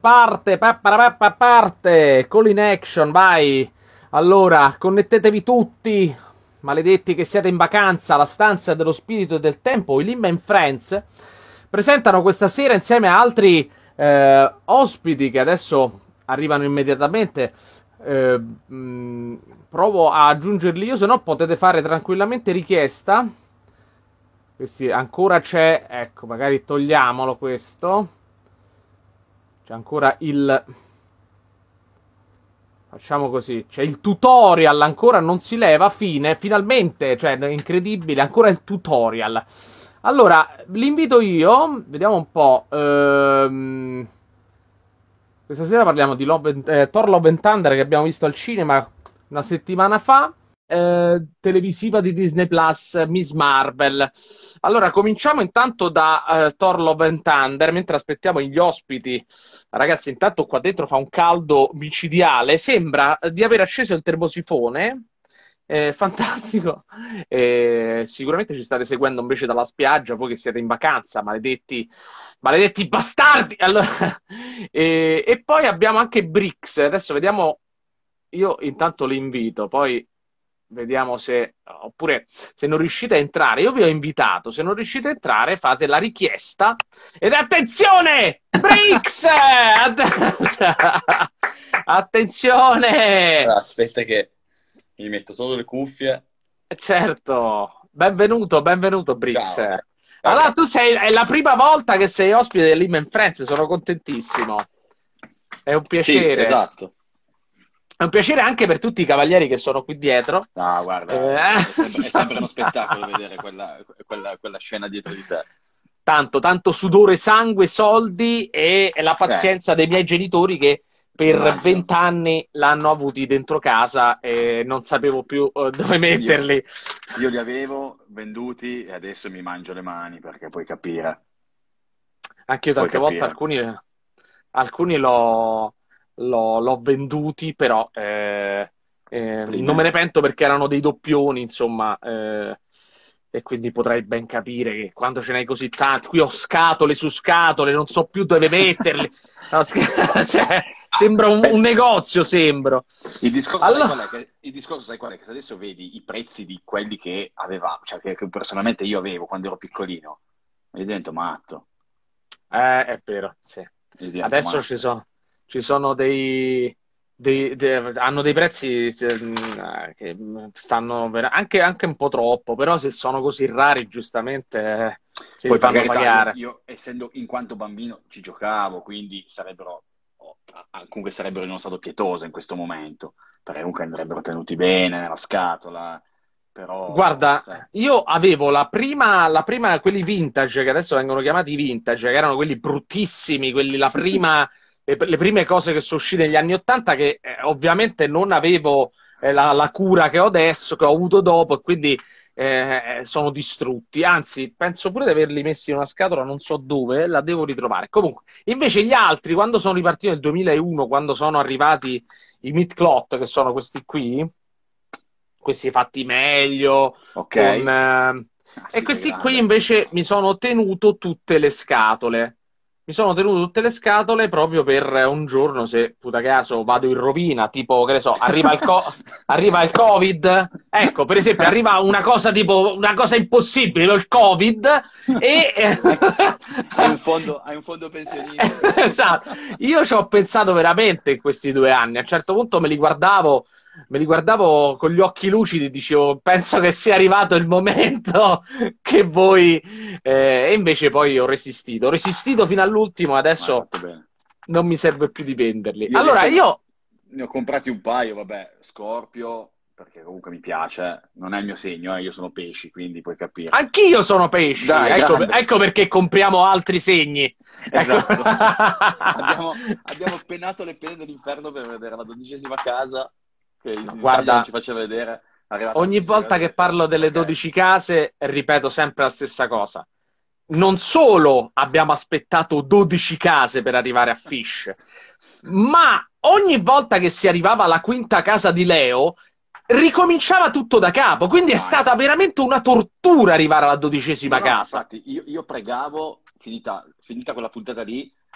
parte, call in action, vai. Allora, connettetevi tutti, maledetti che siete in vacanza, la stanza dello spirito e del tempo, i Lim and Friends presentano questa sera insieme a altri ospiti che adesso arrivano immediatamente. Provo a aggiungerli io, se no potete fare tranquillamente richiesta. Questi ancora c'è, ecco, magari togliamolo questo. C'è ancora il... Facciamo così, c'è il tutorial, ancora non si leva, fine, finalmente, cioè, è incredibile, ancora il tutorial. Allora, l'invito io, vediamo un po', questa sera parliamo di Thor Love and Thunder che abbiamo visto al cinema una settimana fa, televisiva di Disney Plus, Miss Marvel. Allora, cominciamo intanto da Thor Love and Thunder, mentre aspettiamo gli ospiti. Ragazzi, intanto qua dentro fa un caldo micidiale, sembra di aver acceso il termosifone, fantastico. Sicuramente ci state seguendo invece dalla spiaggia, voi che siete in vacanza, maledetti bastardi! Allora, e poi abbiamo anche Brix, adesso vediamo, io intanto li invito, poi vediamo se, oppure se non riuscite a entrare, io vi ho invitato, se non riuscite a entrare fate la richiesta ed attenzione! Brix! Attenzione! Allora, aspetta che mi metto solo le cuffie. Certo, benvenuto Brix. Ciao. Allora Vabbè. è la prima volta che sei ospite del Lim and Friends, sono contentissimo. È un Sì, piacere. esatto. È un piacere anche per tutti i cavalieri che sono qui dietro. No, guarda, è sempre uno spettacolo vedere quella scena dietro di te. Tanto sudore, sangue, soldi e la pazienza dei miei genitori che per Immagino. 20 anni l'hanno avuti dentro casa e non sapevo più dove metterli. Io li avevo venduti e adesso mi mangio le mani perché puoi capire. Anche io tante volte alcuni l'ho venduti, però non me ne pento perché erano dei doppioni, insomma, e quindi potrai ben capire che quando ce n'hai così tanti, qui ho scatole su scatole, non so più dove metterli. No, cioè, sembra un negozio, sembro. Il discorso, Allora... sai qual è? Che se adesso vedi i prezzi di quelli che aveva, cioè che personalmente io avevo quando ero piccolino, mi divento matto. È vero, sì. Adesso ci sono hanno dei prezzi che stanno anche un po' troppo, però se sono così rari, giustamente se Poi li fanno per carità, pagare. io essendo in quanto bambino ci giocavo, quindi comunque sarebbero in uno stato pietoso in questo momento, perché comunque andrebbero tenuti bene nella scatola, però... Guarda, sai. io avevo la prima, quelli vintage, che adesso vengono chiamati vintage, che erano quelli bruttissimi, le prime cose che sono uscite negli anni '80, che ovviamente non avevo la cura che ho adesso, che ho avuto dopo, e quindi sono distrutti. Anzi, penso pure di averli messi in una scatola, non so dove, la devo ritrovare. Comunque, invece gli altri, quando sono ripartiti nel 2001, quando sono arrivati i Mid-Clot, che sono questi qui, questi fatti meglio, Ok. e questi qui invece mi sono tenuto tutte le scatole. Mi sono tenuto tutte le scatole proprio per un giorno, se puta caso vado in rovina, tipo, che ne so, arriva il Covid, ecco, per esempio, arriva una cosa tipo, una cosa impossibile, il Covid, e... Hai un fondo pensionistico. Esatto. Io ci ho pensato veramente in questi 2 anni. A un certo punto me li guardavo con gli occhi lucidi, dicevo, penso che sia arrivato il momento che voi... e invece poi ho resistito fino all'ultimo, adesso non mi serve più di venderli. Allora, io... Ne ho comprati un paio, vabbè, Scorpio, perché comunque mi piace, non è il mio segno, io sono pesci, quindi puoi capire. Anch'io sono pesci, Dai, ecco perché compriamo altri segni. Esatto. Ecco. abbiamo pennato le pene dell'inferno per vedere la 12ª casa, che in Italia Guarda, non ci faceva vedere. ogni volta che parlo delle 12 case, ripeto sempre la stessa cosa. Non solo abbiamo aspettato 12 case per arrivare a Fish, ma ogni volta che si arrivava alla quinta casa di Leo, ricominciava tutto da capo. Quindi è stata veramente una tortura arrivare alla 12ª casa. Infatti, io pregavo, finita quella puntata lì,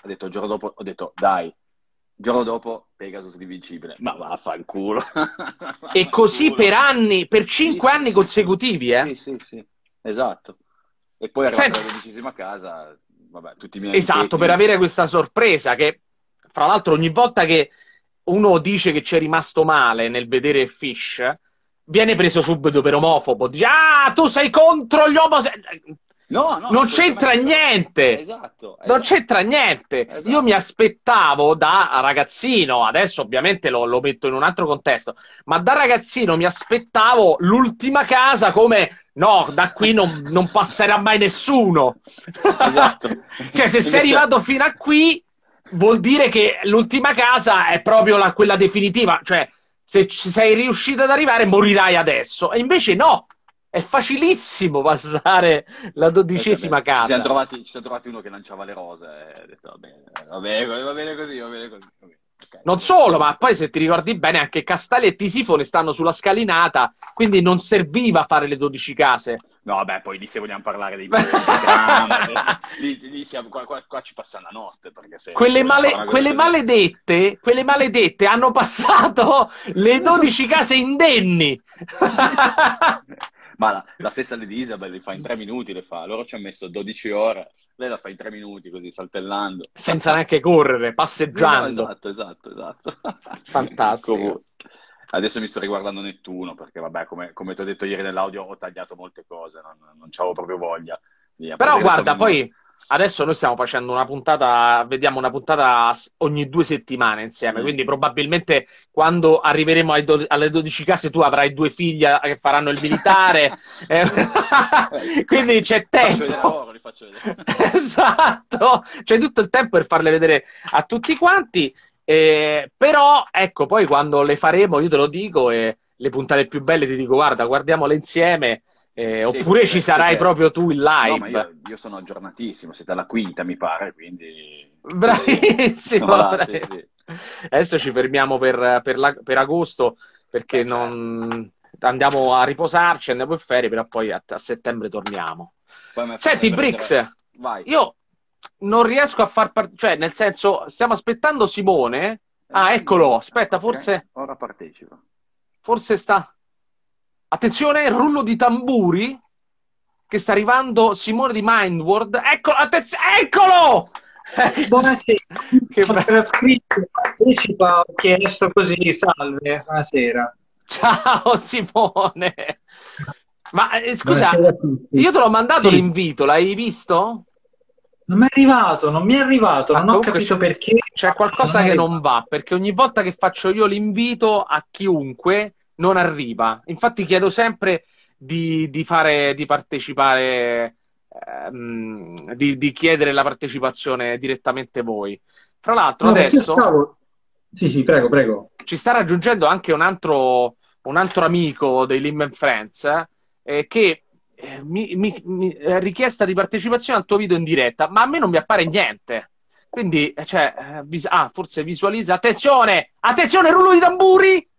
ho detto il giorno dopo, ho detto dai, il giorno dopo Pegasus l'invincibile, ma vaffanculo. E così per Vaffanculo. anni, per Sì, 5 sì, anni sì, sì, consecutivi, sì, sì, sì, esatto. E poi è arrivata Senti, la 12ª casa, vabbè, tutti i miei esatto, amichetti, per avere questa sorpresa che, fra l'altro, ogni volta che uno dice che ci è rimasto male nel vedere Fish, viene preso subito per omofobo. Dice, ah, tu sei contro gli omosessuali. no, no, Non c'entra assolutamente, però, niente. esatto, Non esatto, c'entra niente. Io mi esatto. aspettavo da ragazzino, adesso ovviamente lo metto in un altro contesto, ma da ragazzino mi aspettavo l'ultima casa come no, da qui non passerà mai nessuno. Esatto. Cioè, se sei Invece, arrivato fino a qui, vuol dire che l'ultima casa è proprio quella definitiva. Cioè, se ci sei riuscito ad arrivare, morirai adesso. E invece no, è facilissimo passare la vabbè, 12ª casa. ci siamo trovati uno che lanciava le rose e ho detto, va bene così, va bene così. Va bene. Ok, Non solo, ma poi se ti ricordi bene, anche Castelletti e Sifone stanno sulla scalinata, quindi non serviva fare le 12 case. no, vabbè, poi lì se vogliamo parlare di trama, lì siamo, qua ci passa la notte, perché se vogliamo fare una cosa così... Quelle maledette hanno passato le 12 case indenni. Ma la stessa Lady Isabel li fa in 3 minuti, le fa. Loro ci hanno messo 12 ore, lei la fa in 3 minuti, così, saltellando. Senza neanche correre, Sì, no, passeggiando. esatto, esatto, esatto. Fantastico. Comunque, adesso mi sto riguardando Nettuno, perché vabbè, come ti ho detto ieri nell'audio, ho tagliato molte cose, non c'avevo proprio voglia. A parte Però che adesso guarda, poi adesso noi stiamo facendo una puntata, vediamo una puntata ogni 2 settimane insieme, Mm. quindi probabilmente quando arriveremo alle 12 case tu avrai 2 figlie che faranno il militare, quindi c'è Li faccio vedere a tempo. loro, li faccio vedere. Esatto, c'è tutto il tempo per farle vedere a tutti quanti, però ecco, poi quando le faremo io te lo dico e le puntate più belle ti dico guarda, guardiamole insieme, Sì, poi oppure ci sarai proprio tu in No, ma live. io sono aggiornatissimo, siete alla quinta, mi pare, quindi... Sì, sì. Bravissimo, Voilà, sì, bravissimo. sì. Adesso ci fermiamo per agosto perché Beh, certo. non andiamo a riposarci, andiamo in ferie, però poi a settembre torniamo. Poi mi fa Senti, sempre ridere... Brix, Vai. io non riesco a cioè, nel senso, stiamo aspettando Simone. Ah, eccolo, aspetta, Ok, forse, ora partecipa. forse sta. Attenzione, rullo di tamburi che sta arrivando Simone di Mindworld. Eccolo, eccolo! Buonasera, Che ho trascritto, partecipa, ho chiesto così, salve, buonasera. Ciao Simone. Ma scusa, Buonasera a tutti. io te l'ho mandato Sì, l'invito, l'hai visto? non mi è arrivato, non mi è arrivato, Ah, non ho comunque capito perché, c'è ma non qualcosa è che non arrivato. va, perché ogni volta che faccio io l'invito a chiunque non arriva. Infatti chiedo sempre di partecipare, di chiedere la partecipazione direttamente voi. Tra l'altro No, perché io adesso stavo... Sì, sì, prego, prego. ci sta raggiungendo anche un altro amico dei Lim Friends che richiesta di partecipazione al tuo video in diretta, ma a me non mi appare niente. Quindi, cioè, forse visualizza. Attenzione! Attenzione, rullo di tamburi!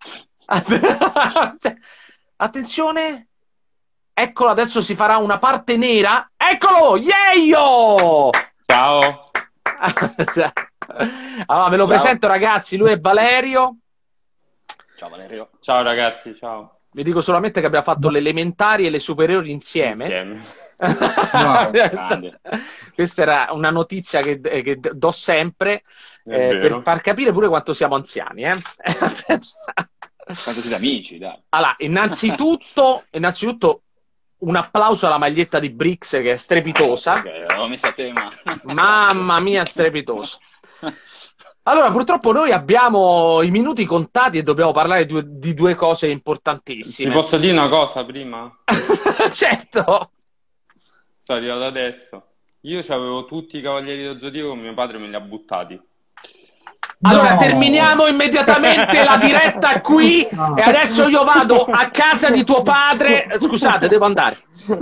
Attenzione! Eccolo, adesso si farà una parte nera. Eccolo! Yeyo! Ciao, Allora, ve lo Ciao. presento, ragazzi. Lui è Valerio. Ciao Valerio. ciao ragazzi, ciao. Vi dico solamente che abbiamo fatto le elementari e le superiori insieme. Insieme. Wow, grande. Questa era una notizia che do sempre È vero. per far capire pure quanto siamo anziani. Quanto siete amici, dai. Allora, innanzitutto, un applauso alla maglietta di Brix che è strepitosa. Ok, l'avevo messa a tema. Mamma mia, strepitosa. Allora, purtroppo noi abbiamo i minuti contati e dobbiamo parlare di due cose Ti importantissime. posso dire una cosa prima? Certo. Sono arrivato adesso. Io avevo tutti i Cavalieri dello Zodiaco, mio padre me li ha buttati. Allora, no. terminiamo immediatamente la diretta qui No. e adesso io vado a casa di tuo padre. Scusate, devo andare.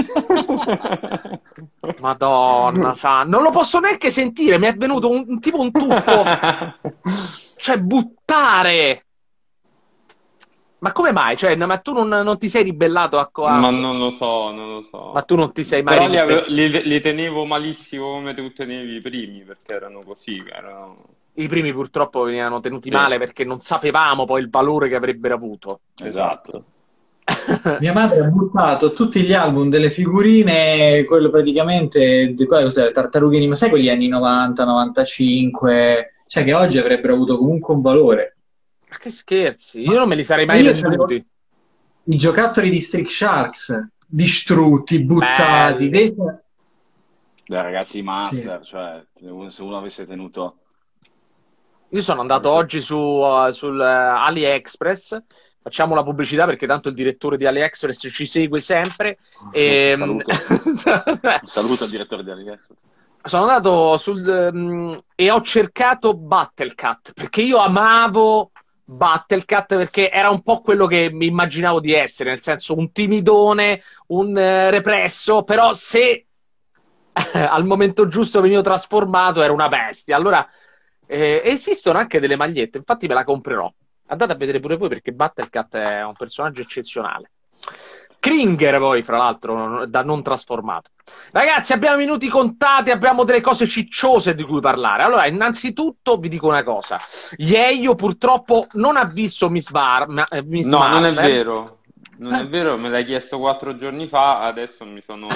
Madonna, non lo posso neanche sentire, mi è venuto tipo un tuffo. Cioè, buttare. Ma come mai? Cioè, ma tu non ti sei ribellato Ma non lo so, non lo Ma so. tu non ti sei mai Però ribellato? li tenevo malissimo come tu tenevi i primi, perché erano così, erano... I primi purtroppo venivano tenuti Sì, male perché non sapevamo poi il valore che avrebbero avuto. Esatto. esatto. Mia madre ha buttato tutti gli album delle figurine, quello praticamente, di quale cos'era, Tartarughe Ninja, sai quegli anni 90, 95, cioè che oggi avrebbero avuto comunque un valore. Ma che scherzi, io Ma, non me li sarei ma mai io c'avevo venduti. i giocattoli di Street Sharks, distrutti, buttati, Belli. Dai ragazzi Sì. master, cioè se uno avesse tenuto... Io sono andato avesse- oggi sul AliExpress, facciamo la pubblicità perché tanto il direttore di AliExpress ci segue sempre. Un E... saluto, un saluto al direttore di AliExpress. Sono andato e ho cercato Battlecat perché io amavo Battlecat perché era un po' quello che mi immaginavo di essere, nel senso un timidone, un represso, però se al momento giusto venivo trasformato era una bestia. Allora esistono anche delle magliette, infatti me la comprerò. Andate a vedere pure voi perché Battlecat è un personaggio eccezionale. Kringer poi, fra l'altro, da non trasformato. Ragazzi, abbiamo minuti contati, abbiamo delle cose cicciose di cui parlare. Allora, innanzitutto vi dico una cosa. Yeyo purtroppo non ha visto Miss No, non è Marvel. vero. Non è vero, me l'hai chiesto 4 giorni fa, adesso mi sono...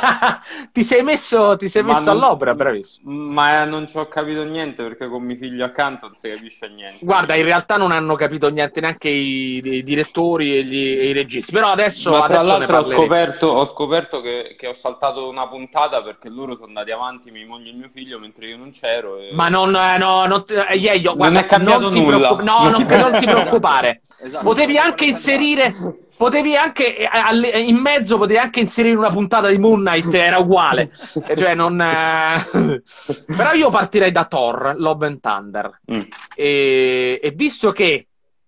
Ti sei Ma messo all'opera, non, bravissimo. ma non ci ho capito niente perché con mio figlio accanto non si capisce niente, Guarda, in quindi... realtà non hanno capito niente neanche i direttori e i registi, però adesso, Ma tra adesso ne l'altro parleremo. ho scoperto che ho saltato una puntata perché loro sono andati avanti, mia moglie e mio figlio, mentre io non c'ero Ma e... non, no, non Yeyo, Non è guarda, non cambiato ti preoccupare, nulla. no, non ti Esatto, preoccupare. esatto, Potevi guarda anche quando sei andato. potevi anche, in mezzo potevi anche inserire una puntata di Moon Knight, era uguale. Cioè, non, però io partirei da Thor, Love and Thunder. Mm. E visto che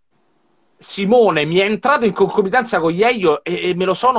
Simone mi è entrato in concomitanza con Yeyo e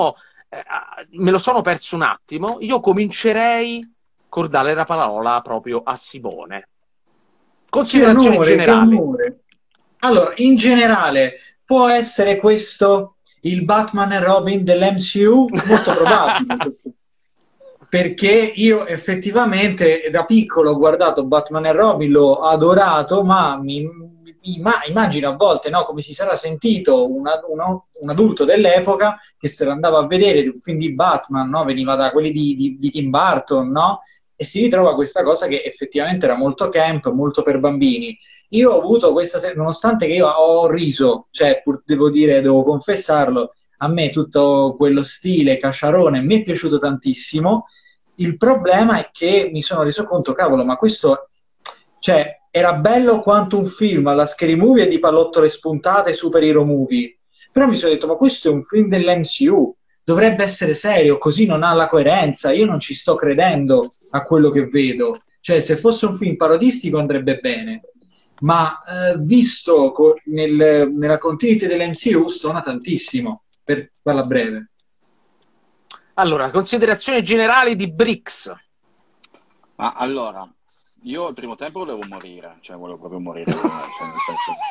me lo sono perso un attimo, io comincerei col dare la parola proprio a Simone. Che Considerazioni onore, che generali. onore. Allora, in generale, può essere questo il Batman e Robin dell'MCU? Molto probabile, perché io effettivamente da piccolo ho guardato Batman e Robin, l'ho adorato, ma immagino a volte no, come si sarà sentito un adulto dell'epoca che se lo andava a vedere un film di Batman, no? Veniva da quelli di Tim Burton, no? E si ritrova questa cosa che effettivamente era molto camp, molto per bambini. Io ho avuto nonostante che io ho riso, cioè pur devo dire, devo confessarlo, a me tutto quello stile cacciarone mi è piaciuto tantissimo. Il problema è che mi sono reso conto, cavolo, ma questo, cioè, era bello quanto un film alla Scary Movie e di pallottole spuntate superhero movie. Però mi sono detto, ma questo è un film dell'MCU, dovrebbe essere serio, così non ha la coerenza, io non ci sto credendo a quello che vedo. Cioè, se fosse un film parodistico andrebbe bene, ma visto nella continuity dell'MCU stona tantissimo, per farla breve. Allora, considerazioni generali di Brix. Ma allora, io il primo tempo volevo morire, cioè volevo proprio morire, cioè, nel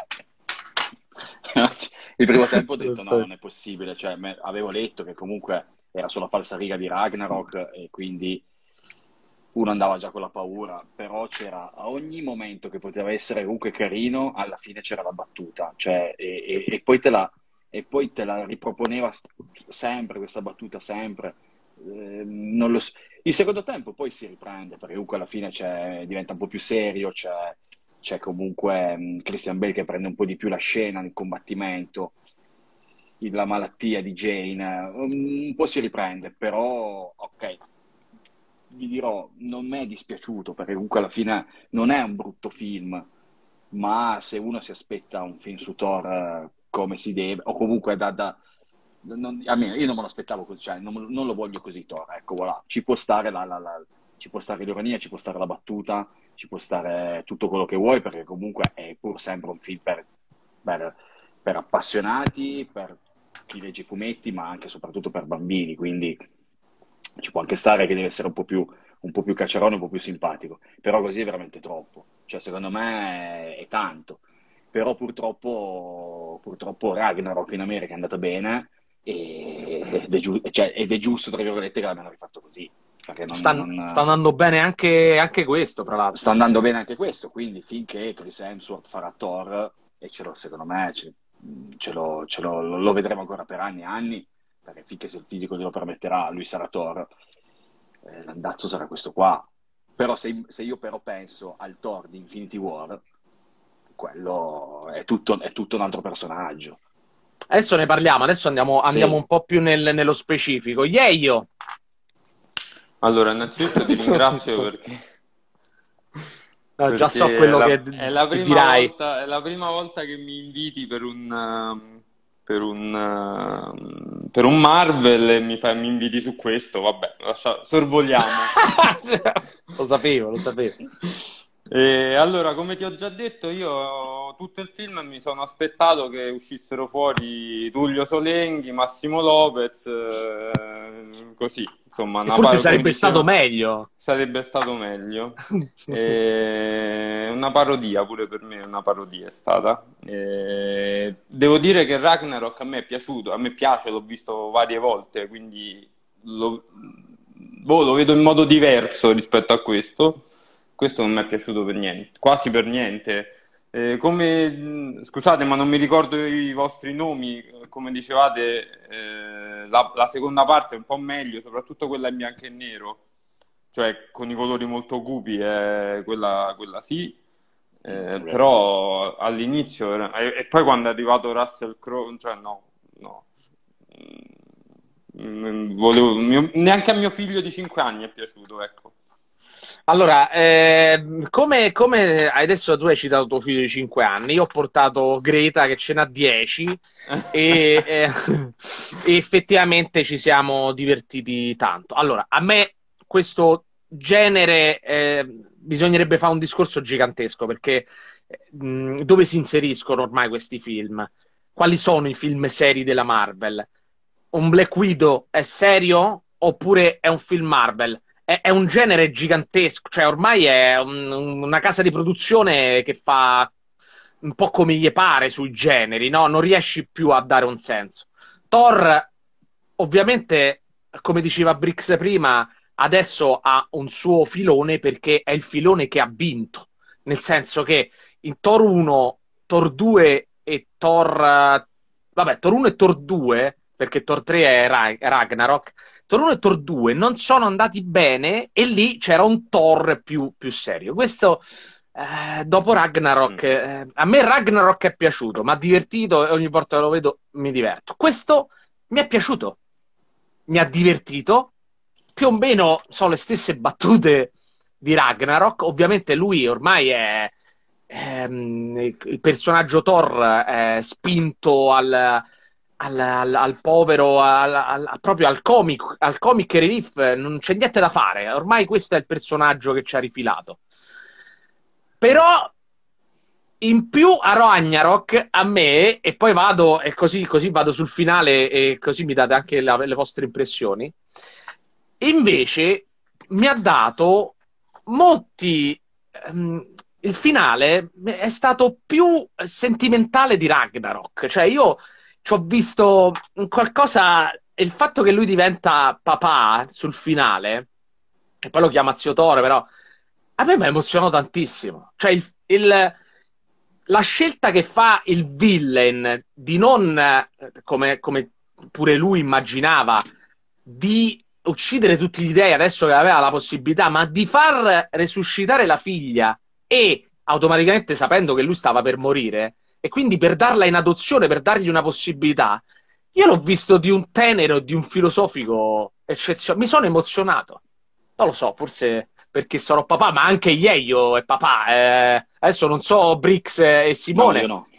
senso... Il primo tempo ho detto no, non è possibile, cioè avevo letto che comunque era sulla falsariga di Ragnarok e quindi uno andava già con la paura, però c'era a ogni momento che poteva essere comunque carino, alla fine c'era la battuta, cioè, e poi te la riproponeva sempre questa battuta, sempre. Non lo so. Il secondo tempo poi si riprende, perché comunque alla fine diventa un po' più serio, c'è comunque Christian Bale che prende un po' di più la scena nel combattimento, la malattia di Jane, un po' si riprende, però ok, vi dirò, non mi è dispiaciuto, perché comunque alla fine non è un brutto film, ma se uno si aspetta un film su Thor come si deve, o comunque almeno io non me lo aspettavo così, cioè non lo voglio così Thor, ecco, voilà. Ci può stare ci può stare l'ironia, ci può stare la battuta, ci può stare tutto quello che vuoi, perché comunque è pur sempre un film per, per appassionati, per chi legge i fumetti, ma anche e soprattutto per bambini, quindi ci può anche stare che deve essere un po' più cacciarone, un po' più simpatico, però così è veramente troppo, cioè secondo me è tanto. però purtroppo Ragnarok in America è andata bene ed è giusto, tra virgolette, che l'abbiano rifatto così. Perché Sta andando bene anche questo, tra l'altro. sta andando bene anche questo, quindi finché Chris Hemsworth farà Thor, e secondo me lo vedremo ancora per anni e anni, perché finché se il fisico glielo permetterà, lui sarà Thor, l'andazzo sarà questo qua. Però se io però penso al Thor di Infinity War, quello è tutto un altro personaggio. Adesso ne parliamo, adesso andiamo Sì. un po' più nello specifico. Yeyo! Allora, innanzitutto ti ringrazio perché Già so quello che è la prima dirai. volta, è la prima volta che mi inviti per un Marvel e mi inviti su questo. Vabbè, sorvoliamo. Lo sapevo. E allora, come ti ho già detto, io tutto il film mi sono aspettato che uscissero fuori Tullio Solenghi, Massimo Lopez, così, insomma, Forse sarebbe stato meglio. Sarebbe stato meglio. Una parodia, pure per me una parodia è stata. Devo dire che Ragnarok a me è piaciuto, a me piace, l'ho visto varie volte, quindi lo vedo in modo diverso rispetto a questo. Questo non mi è piaciuto per niente, quasi per niente. Scusate, ma non mi ricordo i vostri nomi. Come dicevate, la seconda parte è un po' meglio, soprattutto quella in bianco e nero, cioè con i colori molto cupi, quella sì. Però all'inizio e poi quando è arrivato Russell Crowe, cioè no. Neanche a mio figlio di 5 anni è piaciuto, ecco. Allora, come adesso tu hai citato tuo figlio di 5 anni, io ho portato Greta che ce n'ha 10 e effettivamente ci siamo divertiti tanto. Allora, a me questo genere bisognerebbe fare un discorso gigantesco, perché dove si inseriscono ormai questi film? Quali sono i film seri della Marvel? Un Black Widow è serio oppure è un film Marvel? È un genere gigantesco, cioè ormai è una casa di produzione che fa un po' come gli pare sui generi, no? Non riesci più a dare un senso. Thor, ovviamente, come diceva Brix prima, adesso ha un suo filone perché è il filone che ha vinto, nel senso che in Thor 1, Thor 2 e Thor... vabbè, Thor 1 e Thor 2, perché Thor 3 è Ragnarok, Thor 1 e Thor 2 non sono andati bene e lì c'era un Thor più serio. Questo dopo Ragnarok, a me Ragnarok è piaciuto, mi ha divertito e ogni volta che lo vedo mi diverto. Questo mi è piaciuto, mi ha divertito, più o meno sono le stesse battute di Ragnarok. Ovviamente lui ormai è il personaggio Thor è spinto al povero, proprio al comic relief, non c'è niente da fare. Ormai questo è il personaggio che ci ha rifilato. Però in più a Ragnarok, a me, e poi vado, e così vado sul finale e così mi date anche le vostre impressioni, invece mi ha dato molti... il finale è stato più sentimentale di Ragnarok, cioè io ci ho visto qualcosa, il fatto che lui diventa papà sul finale, e poi lo chiama Zio Thor, però a me mi ha emozionato tantissimo. Cioè la scelta che fa il villain di non, come pure lui immaginava, di uccidere tutti gli dei adesso che aveva la possibilità, ma di far resuscitare la figlia e automaticamente sapendo che lui stava per morire, e quindi per darla in adozione, per dargli una possibilità, io l'ho visto di un tenero, di un filosofico eccezionale. Mi sono emozionato. Non lo so, forse perché sono papà, ma anche Yeyo è papà. Adesso non so Brix e Simone. No, io no.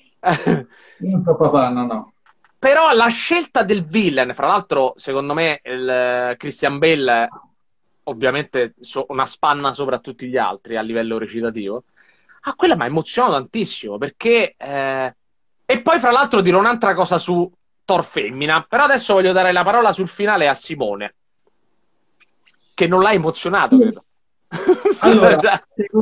Io non so papà, no. Però la scelta del villain, fra l'altro, secondo me Christian Bale, ovviamente una spanna sopra tutti gli altri a livello recitativo, quella mi ha emozionato tantissimo, perché... E poi, fra l'altro, dirò un'altra cosa su Thor femmina, però adesso voglio dare la parola sul finale a Simone, che non l'ha emozionato, credo. Allora,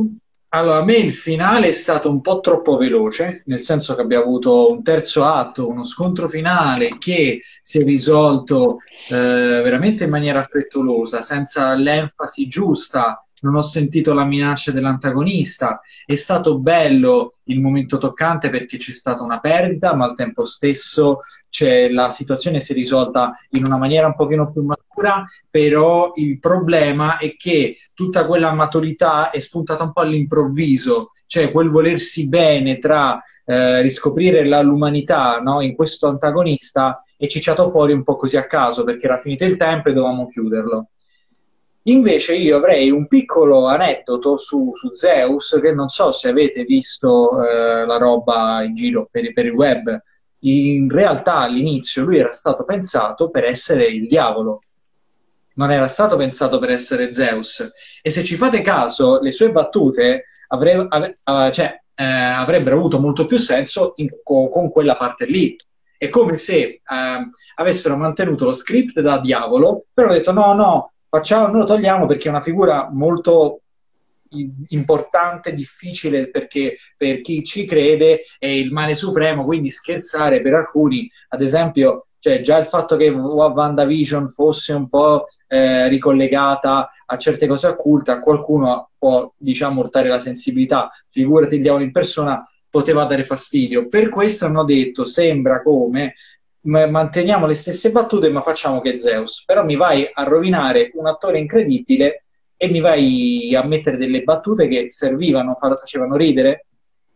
Allora, a me il finale è stato un po' troppo veloce, nel senso che abbiamo avuto un terzo atto, uno scontro finale che si è risolto veramente in maniera frettolosa, senza l'enfasi giusta. Non ho sentito la minaccia dell'antagonista. È stato bello il momento toccante perché c'è stata una perdita, ma al tempo stesso la situazione si è risolta in una maniera un pochino più matura, però il problema è che tutta quella maturità è spuntata un po' all'improvviso, cioè quel volersi bene tra riscoprire l'umanità, no, in questo antagonista è cicciato fuori un po' così a caso perché era finito il tempo e dovevamo chiuderlo. Invece io avrei un piccolo aneddoto su Zeus, che non so se avete visto la roba in giro per il web. In realtà all'inizio lui era stato pensato per essere il diavolo, non era stato pensato per essere Zeus. E se ci fate caso, le sue battute avrebbero avuto molto più senso con quella parte lì. È come se avessero mantenuto lo script da diavolo, però hanno detto no, no, facciamo, noi lo togliamo perché è una figura molto importante, difficile perché per chi ci crede è il male supremo, quindi scherzare per alcuni, ad esempio, cioè già il fatto che WandaVision fosse un po' ricollegata a certe cose occulte, a qualcuno può, diciamo, urtare la sensibilità, figurati il diavolo in persona, poteva dare fastidio. Per questo hanno detto, sembra come manteniamo le stesse battute ma facciamo che Zeus, però mi vai a rovinare un attore incredibile e mi vai a mettere delle battute che servivano, facevano ridere.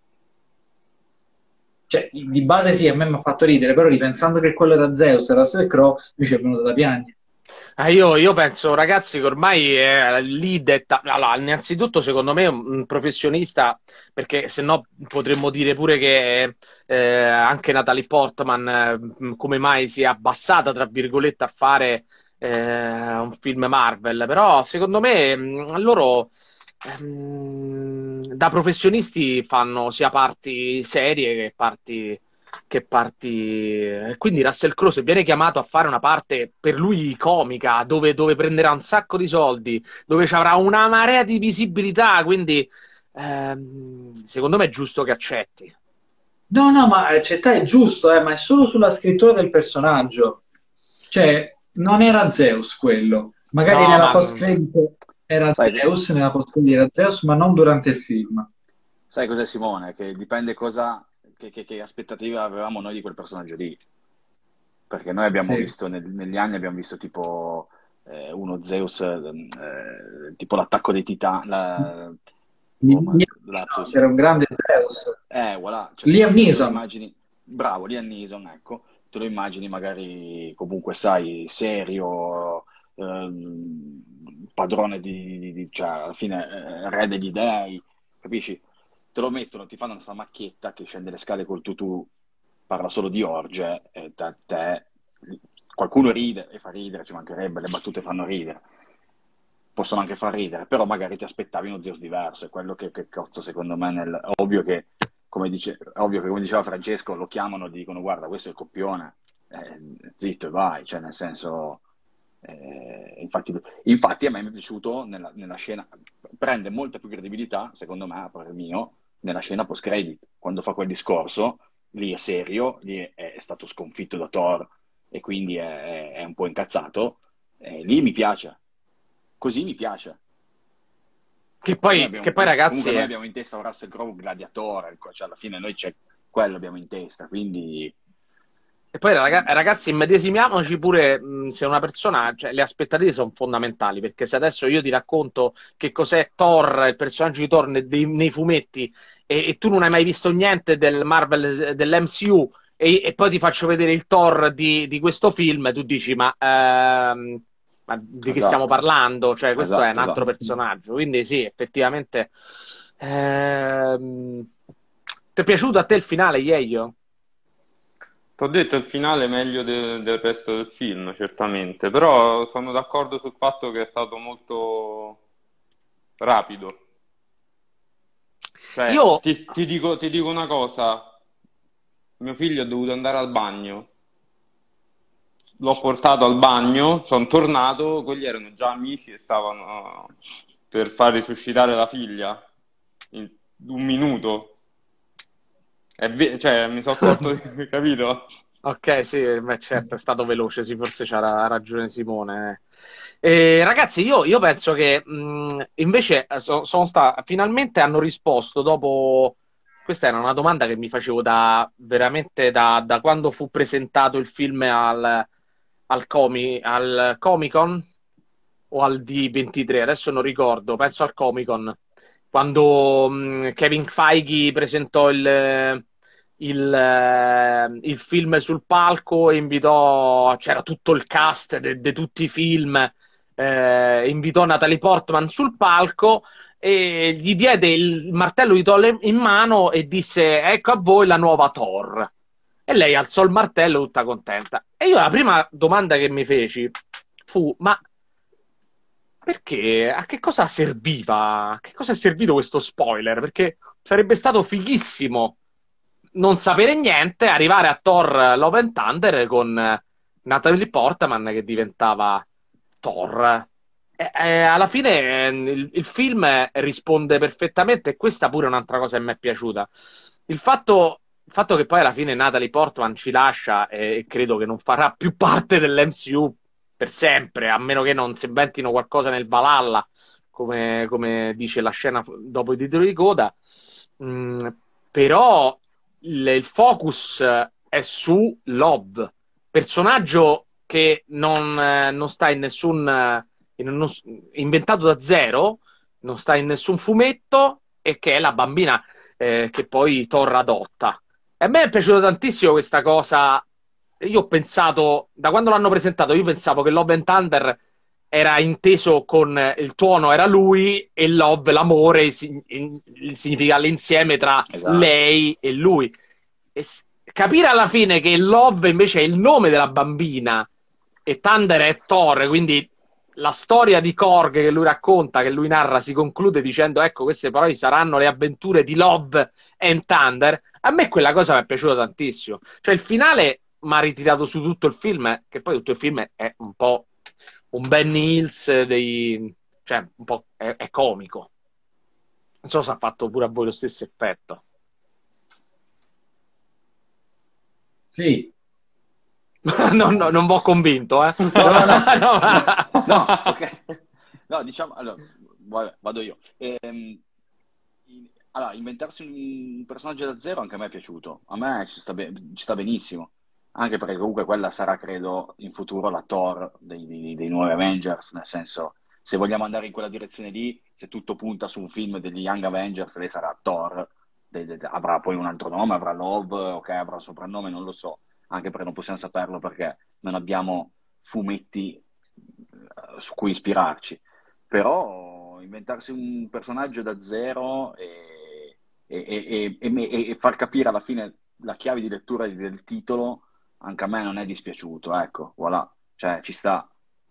Cioè, di base sì, a me mi ha fatto ridere, però ripensando che quello era Zeus, era Russell Crowe, mi ci è venuto da piangere. Io penso, ragazzi, che ormai lì detta. Allora, innanzitutto, secondo me, un professionista, perché se no potremmo dire pure che anche Natalie Portman, come mai si è abbassata, tra virgolette, a fare un film Marvel. Però, secondo me, loro da professionisti fanno sia parti serie che parti. Quindi Russell Crowe, se viene chiamato a fare una parte per lui comica, dove prenderà un sacco di soldi, dove ci avrà una marea di visibilità, quindi secondo me è giusto che accetti. No, no, ma accettare è giusto, ma è solo sulla scrittura del personaggio. Cioè, non era Zeus quello. Magari No, nella ma post-credit era Sai, Zeus, nella post-credit era Zeus, ma non durante il film. sai cos'è Simone? Che dipende che aspettative avevamo noi di quel personaggio lì. Perché noi abbiamo Sì. visto negli anni, abbiamo visto tipo uno Zeus, tipo l'attacco dei Titani, oh, Liam Neeson, lapsus. che era un grande Zeus. Voilà, cioè, Liam te lo Neeson. immagini, bravo, Liam Neeson, ecco, te lo immagini magari comunque, sai, serio, padrone cioè, alla fine, re degli dei, capisci? Te lo mettono, ti fanno questa macchietta che scende le scale col tutù, parla solo di orge, e da te, qualcuno ride e fa ridere, ci mancherebbe, le battute fanno ridere, possono anche far ridere, però magari ti aspettavi uno Zeus diverso, è quello che cozza secondo me ovvio che ovvio che come diceva Francesco lo chiamano e dicono guarda questo è il copione, zitto e vai, cioè nel senso infatti a me mi è piaciuto nella scena, prende molta più credibilità secondo me a parer mio nella scena post credit, quando fa quel discorso lì è serio, lì è stato sconfitto da Thor e quindi è un po' incazzato, lì mi piace, così mi piace. che poi, che poi Comunque ragazzi, noi abbiamo in testa un Russell Crowe gladiatore, cioè alla fine noi c'è quello abbiamo in testa, quindi e poi ragazzi, immedesimiamoci pure se una persona, cioè le aspettative sono fondamentali, perché se adesso io ti racconto che cos'è Thor, il personaggio di Thor nei fumetti, e tu non hai mai visto niente del Marvel, dell'MCU, e poi ti faccio vedere il Thor di questo film, tu dici, ma di che stiamo esatto, parlando? Cioè, questo è un esatto, altro esatto. personaggio. Quindi sì, effettivamente. Ehm, Ti è piaciuto a te il finale, Yeyo? Ti ho detto il finale è meglio del resto del film, certamente, però sono d'accordo sul fatto che è stato molto rapido. Cioè, Io. ti dico una cosa, mio figlio è dovuto andare al bagno, l'ho portato al bagno, sono tornato, quelli erano già amici e stavano per far risuscitare la figlia un minuto. Cioè, mi sono accorto, capito? Ok, sì, beh, certo, è stato veloce, sì, forse c'ha ragione Simone. Ragazzi, io penso che invece finalmente hanno risposto dopo. Questa era una domanda che mi facevo veramente da quando fu presentato il film al Comic Con o al D23, adesso non ricordo, penso al Comic Con, quando Kevin Feige presentò il film sul palco e invitò, c'era tutto il cast di tutti i film, invitò Natalie Portman sul palco e gli diede il martello di Thor in mano e disse: Ecco a voi la nuova Thor. E lei alzò il martello tutta contenta. E io la prima domanda che mi feci fu: ma perché? A che cosa serviva? A che cosa è servito questo spoiler? Perché sarebbe stato fighissimo non sapere niente, arrivare a Thor Love and Thunder con Natalie Portman che diventava Thor. Alla fine il film risponde perfettamente, e questa pure è un'altra cosa che mi è piaciuta. Il fatto che poi alla fine Natalie Portman ci lascia e credo che non farà più parte dell'MCU per sempre, a meno che non si inventino qualcosa nel Valhalla, come dice la scena dopo i titoli di coda. Mm, Però il focus è su Lob, personaggio che non sta in nessun inventato da zero, non sta in nessun fumetto e che è la bambina che poi Thor adotta. E a me è piaciuta tantissimo questa cosa. Io ho pensato, da quando l'hanno presentato, io pensavo che Love and Thunder era inteso con il tuono era lui e love, l'amore, significa l'insieme tra Esatto. lei e lui. Capire alla fine che Love invece è il nome della bambina e Thunder è Thor, quindi la storia di Korg che lui racconta, che lui narra, si conclude dicendo: ecco, queste poi saranno le avventure di Love and Thunder. A me quella cosa mi è piaciuta tantissimo. Cioè il finale mi ha ritirato su tutto il film, che poi tutto il film è un po' un Benny Hills cioè un po' è comico. Non so se ha fatto pure a voi lo stesso effetto. Sì. Non vi ho convinto, eh. No, ok. No, diciamo, allora, vado io. Allora, inventarsi un personaggio da zero anche a me è piaciuto. A me ci sta benissimo. Anche perché comunque quella sarà, credo, in futuro la Thor dei nuovi Avengers, nel senso, se vogliamo andare in quella direzione lì, se tutto punta su un film degli Young Avengers, lei sarà Thor, avrà poi un altro nome, avrà Love, ok, avrà un soprannome, non lo so, anche perché non possiamo saperlo perché non abbiamo fumetti su cui ispirarci. Però inventarsi un personaggio da zero e far capire alla fine la chiave di lettura del titolo anche a me non è dispiaciuto, ecco, voilà, cioè ci sta.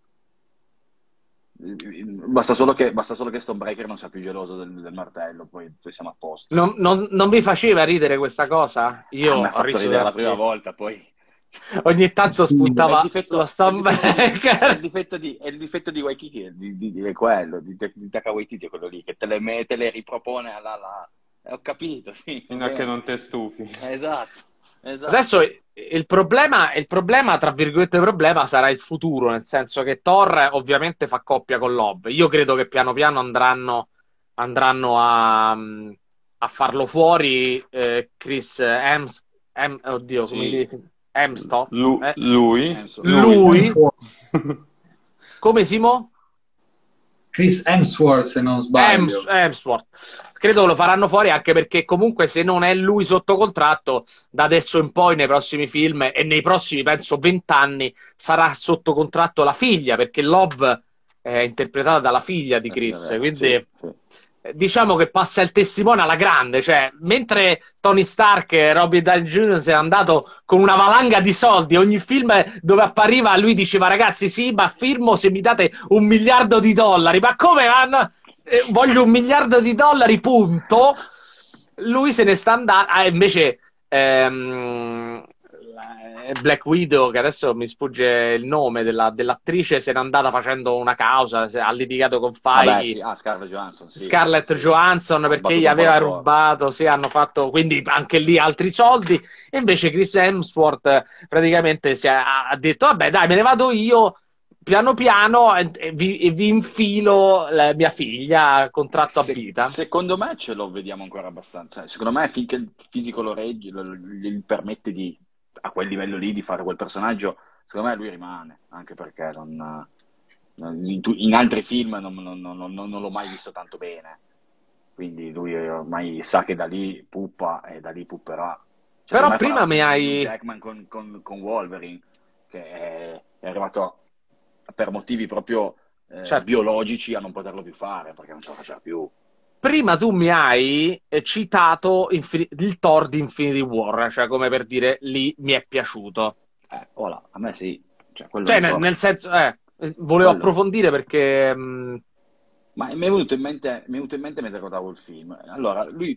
Basta solo che Stonebreaker non sia più geloso del martello, poi siamo a posto. Non vi faceva ridere questa cosa? Io Mi ha ho fatto riso ridere la prima tantissimo. volta, poi Ogni tanto Sì, è spuntava lo è il Stonebreaker. difetto di Waititi, è quello, di Taika Waititi è quello lì, che te le ripropone Ho capito, sì, Fino a che bene. non te stufi. Esatto, esatto. Adesso il problema, tra virgolette, problema sarà il futuro, nel senso che Thor ovviamente fa coppia con Love. Io credo che piano piano andranno a farlo fuori Chris oddio, come Sì. dice? Hemsworth? Lui? Lui? Come Simo? Chris Hemsworth, se non sbaglio. Hemsworth. Credo lo faranno fuori anche perché comunque se non è lui sotto contratto, da adesso in poi nei prossimi film e nei prossimi, penso, 20 anni sarà sotto contratto la figlia, perché Love è interpretata dalla figlia di Chris, quindi Sì. diciamo che passa il testimone alla grande, cioè mentre Tony Stark e Robert Downey Jr. si è andato con una valanga di soldi, ogni film dove appariva lui diceva: ragazzi sì, ma firmo se mi date $1 miliardo, ma come? Voglio $1 miliardo, punto. Lui se ne sta andando, invece Black Widow, che adesso mi sfugge il nome dell'attrice, se n'è andata facendo una causa, ha litigato con Vabbè, Feige. sì. Ah, Scarlett Johansson, sì, Scarlett sì. Johansson Ha perché sbattuto gli un po' la aveva porta. rubato, sì, hanno fatto quindi anche lì altri soldi. E invece Chris Hemsworth praticamente ha detto: Vabbè, dai, me ne vado io piano piano e vi infilo la mia figlia contratto a vita. Secondo me ce lo vediamo ancora abbastanza. Secondo me finché il fisico lo regge, gli permette a quel livello lì di fare quel personaggio, secondo me lui rimane, anche perché in altri film non l'ho mai visto tanto bene. Quindi lui ormai sa che da lì puppa e da lì pupperà. Cioè, Però secondo me farà prima mi un hai... Jackman con Wolverine, che è arrivato per motivi proprio Certo. biologici a non poterlo più fare, perché non ce la faceva più. Prima tu mi hai citato il Thor di Infinity War, cioè come per dire lì mi è piaciuto. Ora, a me sì, cioè quello è Cioè un Thor. nel senso, volevo Quello. approfondire perché... Ma mi è venuto in mente mentre guardavo il film. Allora, lui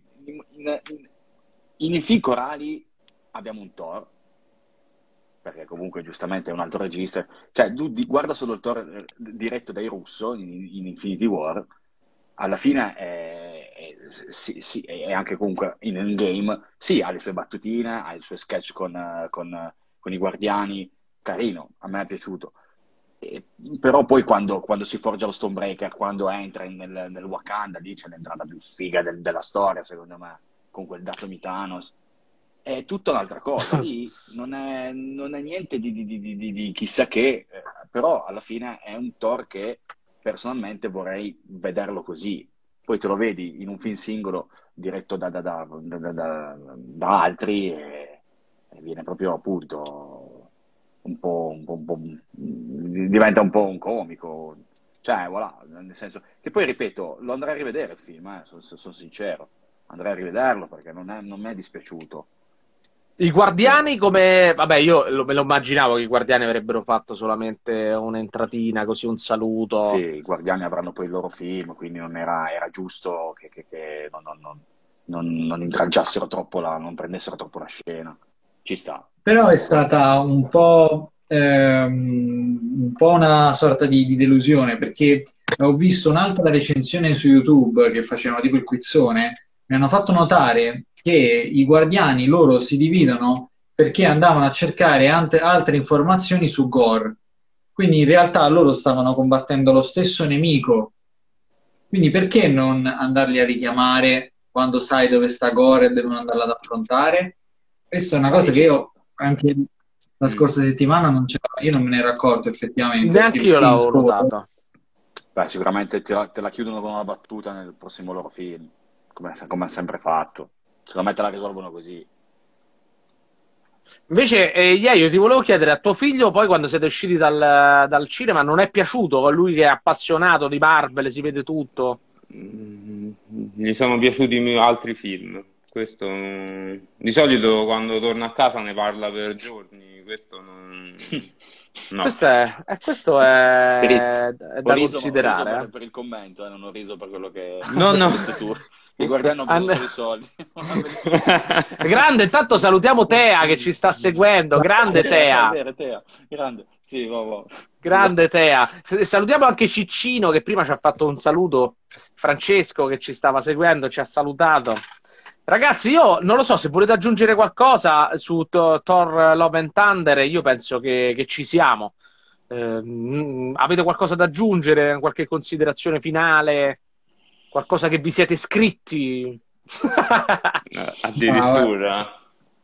in I film corali abbiamo un Thor, perché comunque giustamente è un altro regista. Cioè, tu guarda solo il Thor diretto dai Russo in Infinity War, alla fine sì, è anche comunque in Endgame, sì, ha le sue battutine, ha i suoi sketch con i Guardiani, carino, a me è piaciuto. Però poi quando si forgia lo Stonebreaker, quando entra nel Wakanda, lì c'è l'entrata più figa della storia, secondo me, con quel dato Thanos. È tutta un'altra cosa, lì non è niente di chissà che, però alla fine è un Thor che personalmente vorrei vederlo così. Poi te lo vedi in un film singolo diretto da altri e viene proprio appunto diventa un po' un comico. Cioè, voilà, nel senso che poi ripeto, lo andrei a rivedere il film, sono sincero, andrei a rivederlo perché non mi è dispiaciuto. I Guardiani come... Vabbè, io me lo immaginavo che i Guardiani avrebbero fatto solamente un'entratina, così un Sì, saluto. i Guardiani avranno poi il loro film, quindi non era giusto che non intralciassero troppo non prendessero troppo la scena. Ci sta. Però è stata un po' una sorta di delusione, perché ho visto un'altra recensione su YouTube che facevano tipo il quizzone, mi hanno fatto notare che i guardiani loro si dividono perché andavano a cercare altre informazioni su Gore. Quindi in realtà loro stavano combattendo lo stesso nemico. Quindi perché non andarli a richiamare quando sai dove sta Gore e devono andarla ad affrontare? Questa è una cosa che io anche la scorsa settimana io non me ne ero accorto effettivamente. Neanche io l'avevo notato. Beh, sicuramente te la chiudono con una battuta nel prossimo loro film, come ha sempre fatto. Secondo me te la risolvono così. Invece, io ti volevo chiedere a tuo figlio, poi quando siete usciti dal cinema, non è piaciuto? A lui che è appassionato di Marvel, si vede tutto. Gli sono piaciuti altri film. Questo di solito quando torna a casa ne parla per giorni. Questo non... No. Questo è da considerare. Ho riso per il commento, non ho riso per quello che No. tu. I Guardiani hanno preso solo i soldi. Grande, intanto salutiamo Tea che ci sta seguendo. Grande Tea. È vero, Tea. Grande. Sì, Grande Tea. Salutiamo anche Ciccino che prima ci ha fatto un saluto. Francesco che ci stava seguendo, ci ha salutato. Ragazzi, io non lo so se volete aggiungere qualcosa su Thor Love and Thunder, io penso che ci siamo. Avete qualcosa da aggiungere? Qualche considerazione finale? Qualcosa che vi siete scritti? Addirittura.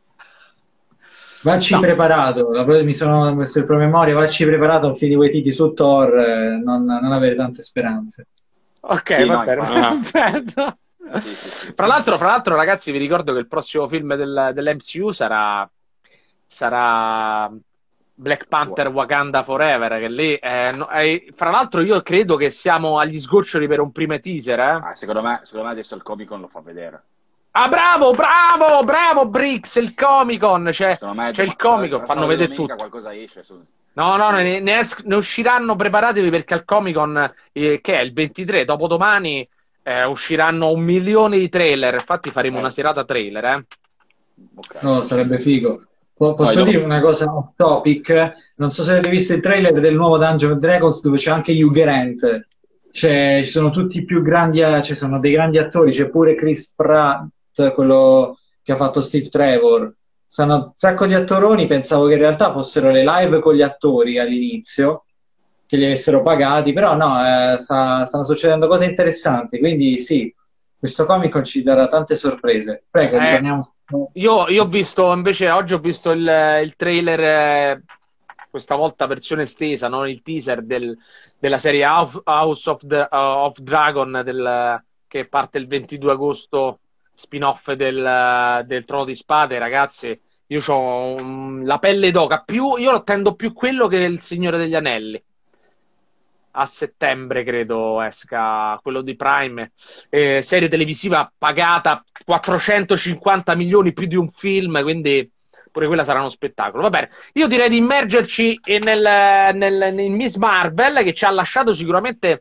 Vacci preparato, mi sono messo il promemoria, vacci preparato a un film di Waititi su Thor, non avere tante speranze. Ok, sì, va bene, perfetto. Sì. Fra l'altro, ragazzi, vi ricordo che il prossimo film dell'MCU sarà Black Panther Wakanda Forever, che lì fra l'altro io credo che siamo agli sgoccioli per un primo teaser, secondo me adesso il Comic Con lo fa vedere. Ah, bravo Brix, il Comic Con, c'è il Comic Con, fanno vedere tutto. Qualcosa esce No, ne usciranno, preparatevi perché al Comic Con, che è il 23, dopodomani, usciranno 1 milione di trailer, infatti faremo una serata trailer, Okay. No, sarebbe figo. Posso dire una cosa off topic? Non so se avete visto il trailer del nuovo Dungeons and Dragons dove c'è anche Hugh Grant. Ci sono tutti i più grandi, ci sono dei grandi attori, c'è pure Chris Pratt, quello che ha fatto Steve Trevor. Sono un sacco di attoroni, pensavo che in realtà fossero le live con gli attori all'inizio, che li avessero pagati, però no, stanno succedendo cose interessanti, quindi sì, questo Comic-Con ci darà tante sorprese. Prego, ritorniamo. Io ho visto invece, oggi ho visto il trailer, questa volta versione estesa, non il teaser della serie House of Dragon, che parte il 22 agosto, spin-off del Trono di Spade. Ragazzi, io ho la pelle d'oca, io lo attendo più quello che il Signore degli Anelli. A settembre credo esca quello di Prime, serie televisiva pagata 450 milioni, più di un film, quindi pure quella sarà uno spettacolo. Va bene, io direi di immergerci in Miss Marvel, che ci ha lasciato sicuramente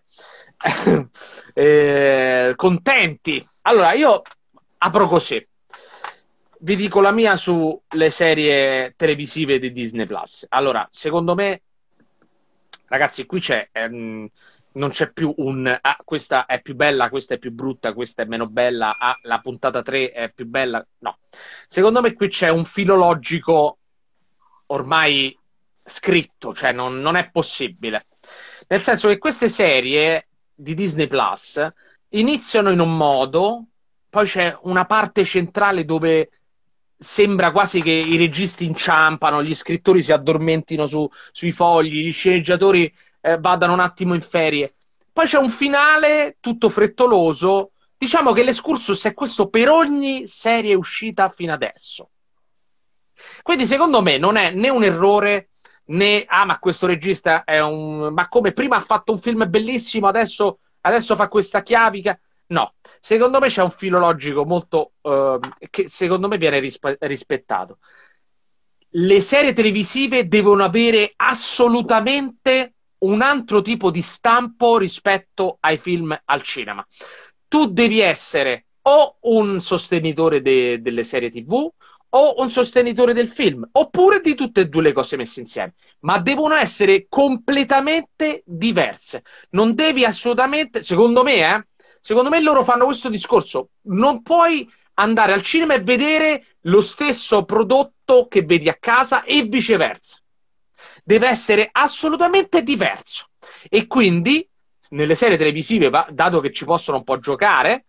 contenti. Allora, io apro così, vi dico la mia sulle serie televisive di Disney Plus. Allora, secondo me, ragazzi, qui non c'è più questa è più bella, questa è più brutta, questa è meno bella, la puntata 3 è più bella. No, secondo me qui c'è un filo logico ormai scritto, cioè non è possibile. Nel senso che queste serie di Disney Plus iniziano in un modo, poi c'è una parte centrale dove sembra quasi che i registi inciampano, gli scrittori si addormentino sui fogli, gli sceneggiatori vadano un attimo in ferie. Poi c'è un finale tutto frettoloso. Diciamo che l'escursus è questo per ogni serie uscita fino adesso. Quindi secondo me non è né un errore né ma questo regista ma come prima ha fatto un film bellissimo, adesso fa questa chiavica. No, secondo me c'è un filo logico molto che secondo me viene rispettato. Le serie televisive devono avere assolutamente un altro tipo di stampo rispetto ai film al cinema. Tu devi essere o un sostenitore delle serie TV o un sostenitore del film, oppure di tutte e due le cose messe insieme, ma devono essere completamente diverse. Non devi assolutamente, secondo me loro fanno questo discorso: non puoi andare al cinema e vedere lo stesso prodotto che vedi a casa e viceversa. Deve essere assolutamente diverso. E quindi nelle serie televisive, dato che ci possono un po' giocare,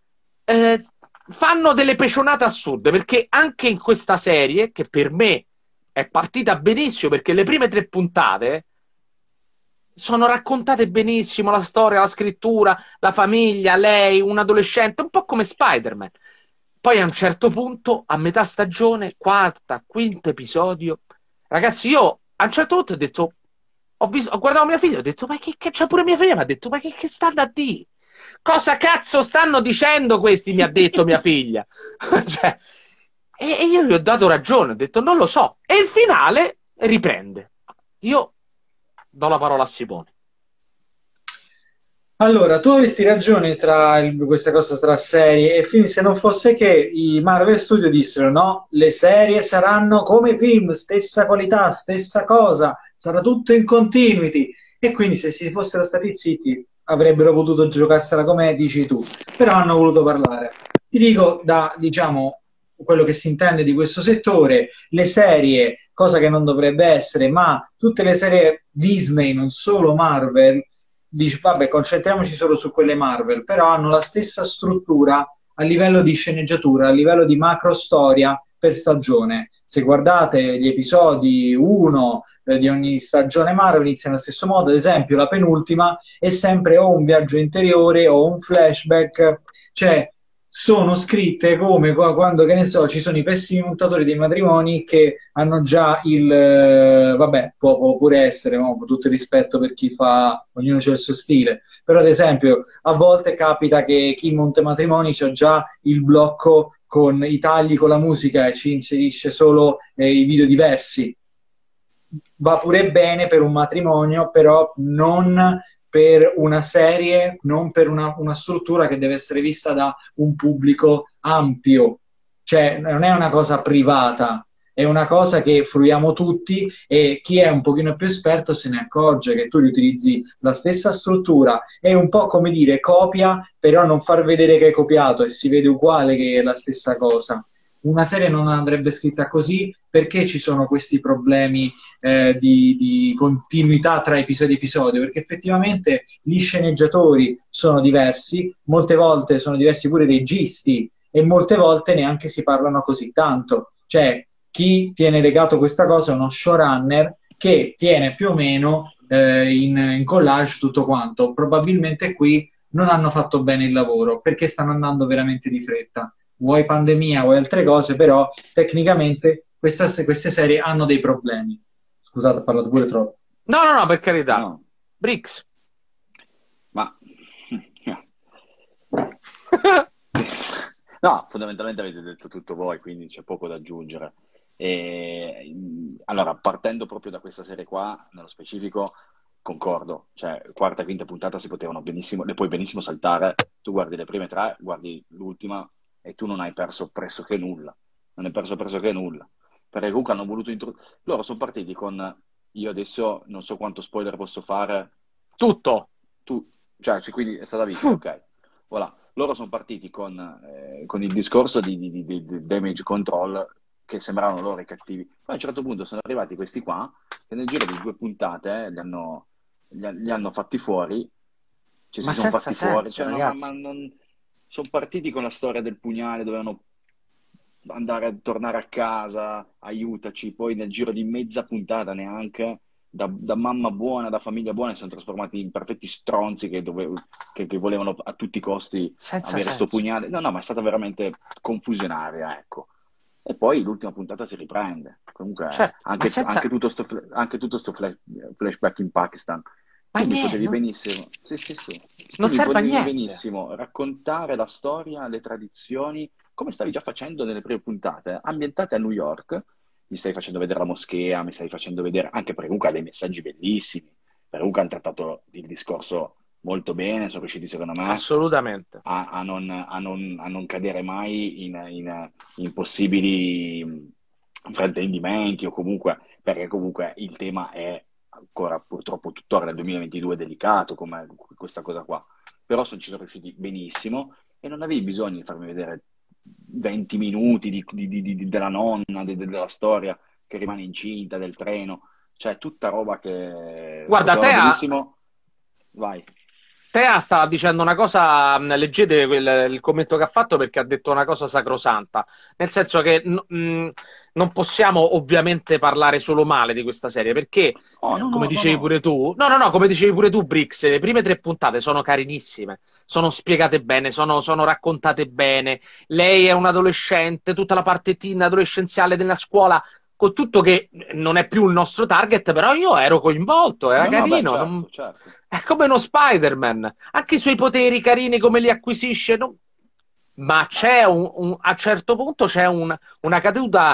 fanno delle pecionate assurde, perché anche in questa serie, che per me è partita benissimo, perché le prime 3 puntate sono raccontate benissimo, la storia, la scrittura, la famiglia, lei, un adolescente, un po' come Spider-Man. Poi a un certo punto, a metà stagione, quarta, quinto episodio, ragazzi, io a un certo punto ho detto, ho guardato mia figlia, ho detto, ma che c'è pure mia figlia, mi ha detto, ma che stanno a dire? Cosa cazzo stanno dicendo questi? Mi ha detto mia figlia. Cioè, e io gli ho dato ragione, ho detto, non lo so. E il finale riprende. Io do la parola a Simone. Allora, tu avresti ragione questa cosa tra serie e film, se non fosse che i Marvel Studio dissero no, le serie saranno come i film, stessa qualità, stessa cosa, sarà tutto in continuity. E quindi se si fossero stati zitti avrebbero potuto giocarsela come dici tu, però hanno voluto parlare. Ti dico diciamo, quello che si intende di questo settore, le serie, cosa che non dovrebbe essere, ma tutte le serie Disney, non solo Marvel, dici, vabbè, concentriamoci solo su quelle Marvel, però hanno la stessa struttura a livello di sceneggiatura, a livello di macro storia per stagione. Se guardate gli episodi 1 di ogni stagione Marvel iniziano allo stesso modo, ad esempio la penultima è sempre o un viaggio interiore o un flashback, cioè sono scritte come quando, che ne so, ci sono i pessimi montatori dei matrimoni che hanno già vabbè, può pure essere, no? Con tutto il rispetto per chi fa, ognuno c'ha il suo stile, però ad esempio a volte capita che chi monta matrimoni c'ha già il blocco con i tagli con la musica e ci inserisce solo i video diversi. Va pure bene per un matrimonio, però non per una serie, non per una struttura che deve essere vista da un pubblico ampio, cioè non è una cosa privata. è una cosa che fruiamo tutti e chi è un pochino più esperto se ne accorge che tu riutilizzi la stessa struttura, è un po' come dire copia, però non far vedere che hai copiato e si vede uguale che è la stessa cosa. Una serie non andrebbe scritta così perché ci sono questi problemi di continuità tra episodio e episodio, perché effettivamente gli sceneggiatori sono diversi, molte volte sono diversi pure i registi e molte volte neanche si parlano così tanto. Cioè, chi tiene legato questa cosa è uno showrunner che tiene più o meno in collage tutto quanto. Probabilmente qui non hanno fatto bene il lavoro perché stanno andando veramente di fretta. Vuoi pandemia, vuoi altre cose, però tecnicamente queste serie hanno dei problemi. Scusate, ho parlato pure troppo. No, no, no, per carità. No, Brix. ma no, fondamentalmente avete detto tutto voi, quindi c'è poco da aggiungere. Allora, partendo proprio da questa serie qua, nello specifico, concordo, cioè quarta e quinta puntata si potevano benissimo, le puoi benissimo saltare, tu guardi le prime tre, guardi l'ultima e tu non hai perso pressoché nulla, non hai perso pressoché nulla, perché comunque hanno voluto introdurre, loro sono partiti con, io adesso non so quanto spoiler posso fare, Tutto. tu, quindi è stata vista, ok, voilà. Loro sono partiti con il discorso di damage control che sembravano loro i cattivi. Poi a un certo punto sono arrivati questi qua che nel giro di 2 puntate li hanno fatti fuori, cioè Ma si sono senza fatti fuori, senso, ma ragazzi. sono partiti con la storia del pugnale, dovevano andare a tornare a casa, aiutaci, poi nel giro di mezza puntata neanche, da mamma buona, da famiglia buona, si sono trasformati in perfetti stronzi che volevano a tutti i costi Senza avere sto senso. pugnale. No, no, ma è stata veramente confusionaria, ecco. E poi l'ultima puntata si riprende. Comunque, Certo, ma senza... anche tutto sto flashback in Pakistan. Ma Quindi niente, potevi benissimo, sì, sì, sì. non Quindi serve a potevi niente. benissimo raccontare la storia, le tradizioni, come stavi già facendo nelle prime puntate, ambientate a New York. Mi stai facendo vedere la moschea, mi stai facendo vedere, anche perché comunque ha dei messaggi bellissimi, perché comunque hanno trattato il discorso molto bene, sono riusciti secondo me Assolutamente. a non cadere mai in possibili fraintendimenti o comunque, perché comunque il tema è ancora purtroppo tuttora nel 2022 delicato come questa cosa qua, però ci sono riusciti benissimo e non avevi bisogno di farmi vedere 20 minuti della nonna, della storia che rimane incinta, del treno, cioè tutta roba che Guarda, potevano benissimo. Vai. Tea stava dicendo una cosa, leggete il commento che ha fatto perché ha detto una cosa sacrosanta, nel senso che non possiamo ovviamente parlare solo male di questa serie, perché, Oh, no, come no, no, dicevi no. pure tu, no, no, no, come dicevi pure tu, Brix, le prime 3 puntate sono carinissime, sono spiegate bene, sono raccontate bene, lei è un adolescente, tutta la parte teen adolescenziale della scuola, con tutto che non è più il nostro target, però io ero coinvolto, era No, no, beh, carino, certo, certo. è come uno Spider-Man, anche i suoi poteri carini come li acquisisce, ma Ma c'è a un certo punto c'è una caduta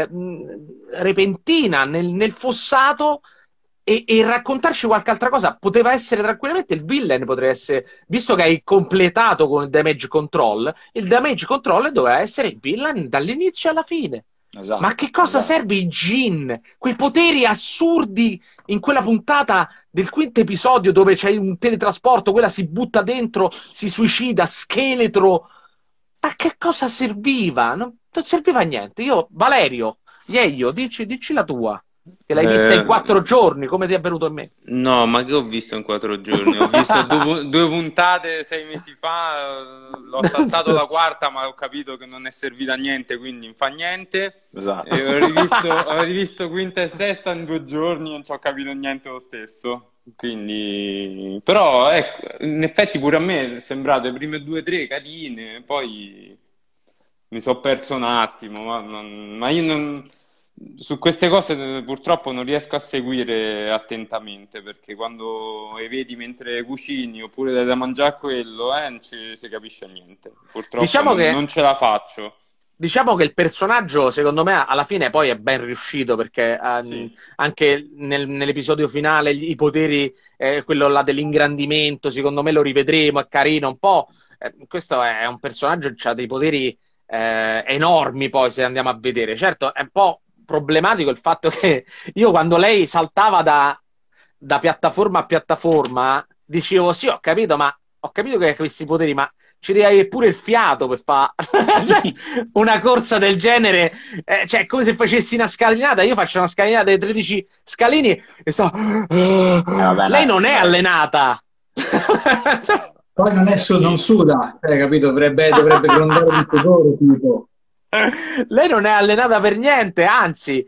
repentina nel fossato e raccontarci qualche altra cosa. Poteva essere tranquillamente il villain, potrebbe essere, visto che hai completato con il damage control doveva essere il villain dall'inizio alla fine. Ma a che esatto, cosa esatto. serve i Jin? Quei poteri assurdi in quella puntata del quinto episodio dove c'è un teletrasporto, quella si butta dentro, si suicida, scheletro. Ma che cosa serviva? Non serviva a niente. Valerio, Ieio, dici la tua, che l'hai vista in Eh, 4 giorni, come ti è venuto in mente? no, ma che ho visto in 4 giorni? Ho visto due puntate 6 mesi fa, l'ho saltato la quarta, ma ho capito che non è servita a niente, quindi non fa niente. Esatto. E ho rivisto quinta e sesta in 2 giorni e non ci ho capito niente lo stesso. Quindi, però, ecco, in effetti pure a me è sembrato le prime 2 o 3 carine, poi mi sono perso un attimo, ma io su queste cose purtroppo non riesco a seguire attentamente perché quando le vedi mentre cucini oppure dai da mangiare a quello, non si capisce niente. Purtroppo Diciamo che non ce la faccio. Diciamo che il personaggio, secondo me, alla fine poi è ben riuscito perché Sì. anche nell'episodio finale i poteri, quello là dell'ingrandimento, secondo me lo rivedremo, è carino un po'. Questo è un personaggio che ha dei poteri enormi poi se andiamo a vedere. Certo, è un po' problematico il fatto che io quando lei saltava da piattaforma a piattaforma dicevo sì, ho capito, ma ho capito che hai questi poteri, ma ci devi avere pure il fiato per fare una corsa del genere. Cioè, è come se facessi una scalinata. Io faccio una scalinata dei 13 scalini e sto. vabbè, Lei non è allenata. Poi non è non suda, capito? Dovrebbe grondare il sudore, tipo. Lei non è allenata per niente, anzi,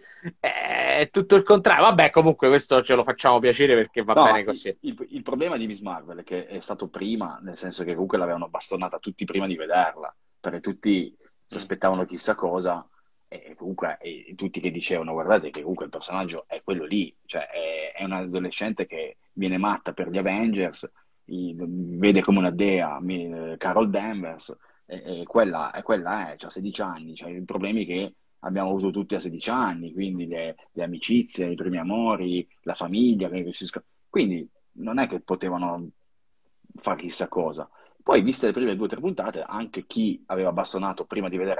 è tutto il contrario. Vabbè, comunque questo ce lo facciamo piacere perché va bene così. Il problema di Miss Marvel è che è stato prima, nel senso che comunque l'avevano bastonata tutti prima di vederla, perché tutti si aspettavano chissà cosa, e comunque tutti che dicevano, guardate che comunque il personaggio è quello lì, cioè è un adolescente che viene matta per gli Avengers, vede come una dea Carol Danvers, e quella è, c'ha 16 anni, c'ha i problemi che abbiamo avuto tutti a 16 anni, quindi le amicizie, i primi amori, la famiglia, quindi non è che potevano fare chissà cosa. Poi, viste le prime 2 o 3 puntate, anche chi aveva bastonato prima di vedere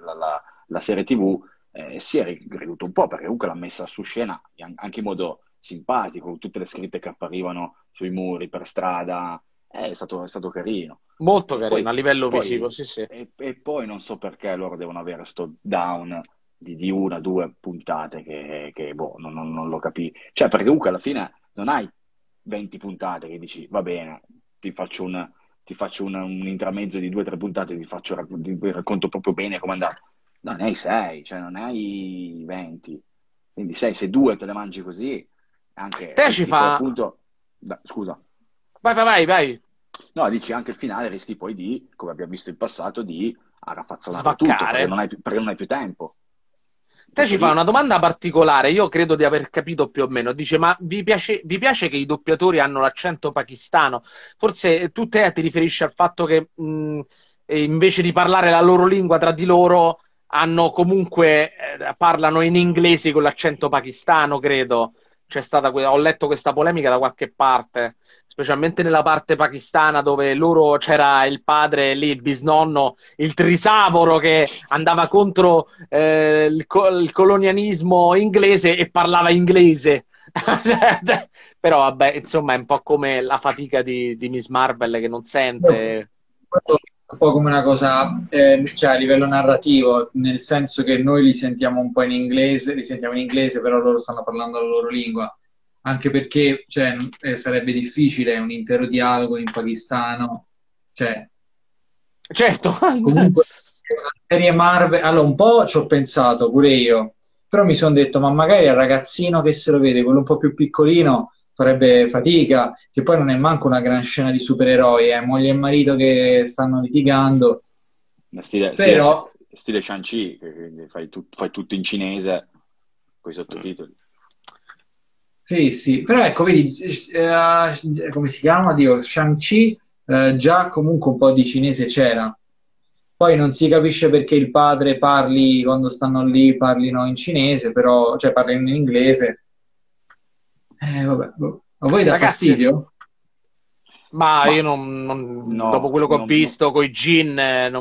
la serie TV si è ricaduto un po', perché comunque l'ha messa su scena anche in modo simpatico, con tutte le scritte che apparivano sui muri, per strada, è stato carino. Molto E carino, poi, a livello poi- visivo, sì, sì. e poi non so perché loro devono avere sto down di 1 o 2 puntate boh, non lo capisco. Cioè, perché comunque alla fine non hai 20 puntate che dici, va bene, ti faccio un intramezzo di 2 o 3 puntate, ti racconto proprio bene com'è andato. No, ne hai 6, cioè non ne hai 20. Quindi 6, se 2 te le mangi così, anche Te ci rischi poi fa. appunto. Scusa. Vai, vai, vai, vai. No, dici anche il finale rischi poi di, come abbiamo visto in passato, di raffazzonare tutto, perché Svaccare. non hai più tempo. Te ci Tutto fa lì. una domanda particolare, io credo di aver capito più o meno. Dice, ma vi piace che i doppiatori hanno l'accento pakistano? Forse tu te ti riferisci al fatto che invece di parlare la loro lingua tra di loro, hanno comunque, parlano in inglese con l'accento pakistano, credo. Ho letto questa polemica da qualche parte, specialmente nella parte pakistana dove loro c'era il padre lì, il bisnonno, il trisavoro che andava contro il colonialismo inglese e parlava inglese. Però vabbè, insomma, è un po' come la fatica di Miss Marvel che non sente. Un po' come una cosa, cioè a livello narrativo, nel senso che noi li sentiamo un po' in inglese, li sentiamo in inglese, però loro stanno parlando la loro lingua, anche perché cioè, sarebbe difficile un intero dialogo in pakistano, cioè Certo. comunque una serie Marvel, allora un po' ci ho pensato pure io, però mi sono detto, ma magari al ragazzino che se lo vede, quello un po' più piccolino, farebbe fatica, che poi non è manco una gran scena di supereroi, moglie e marito che stanno litigando, però Stile Shang-Chi, che fai tutto in cinese con i sottotitoli. sì, però ecco, vedi, come si chiama? Dio, Shang-Chi, già comunque un po' di cinese c'era. Poi non si capisce perché il padre parli, quando stanno lì, parlino in cinese, però, cioè parlino in inglese. Vabbè, boh. A voi dà Ragazzi, fastidio? ma Ma io dopo no, quello che ho visto con i Jin,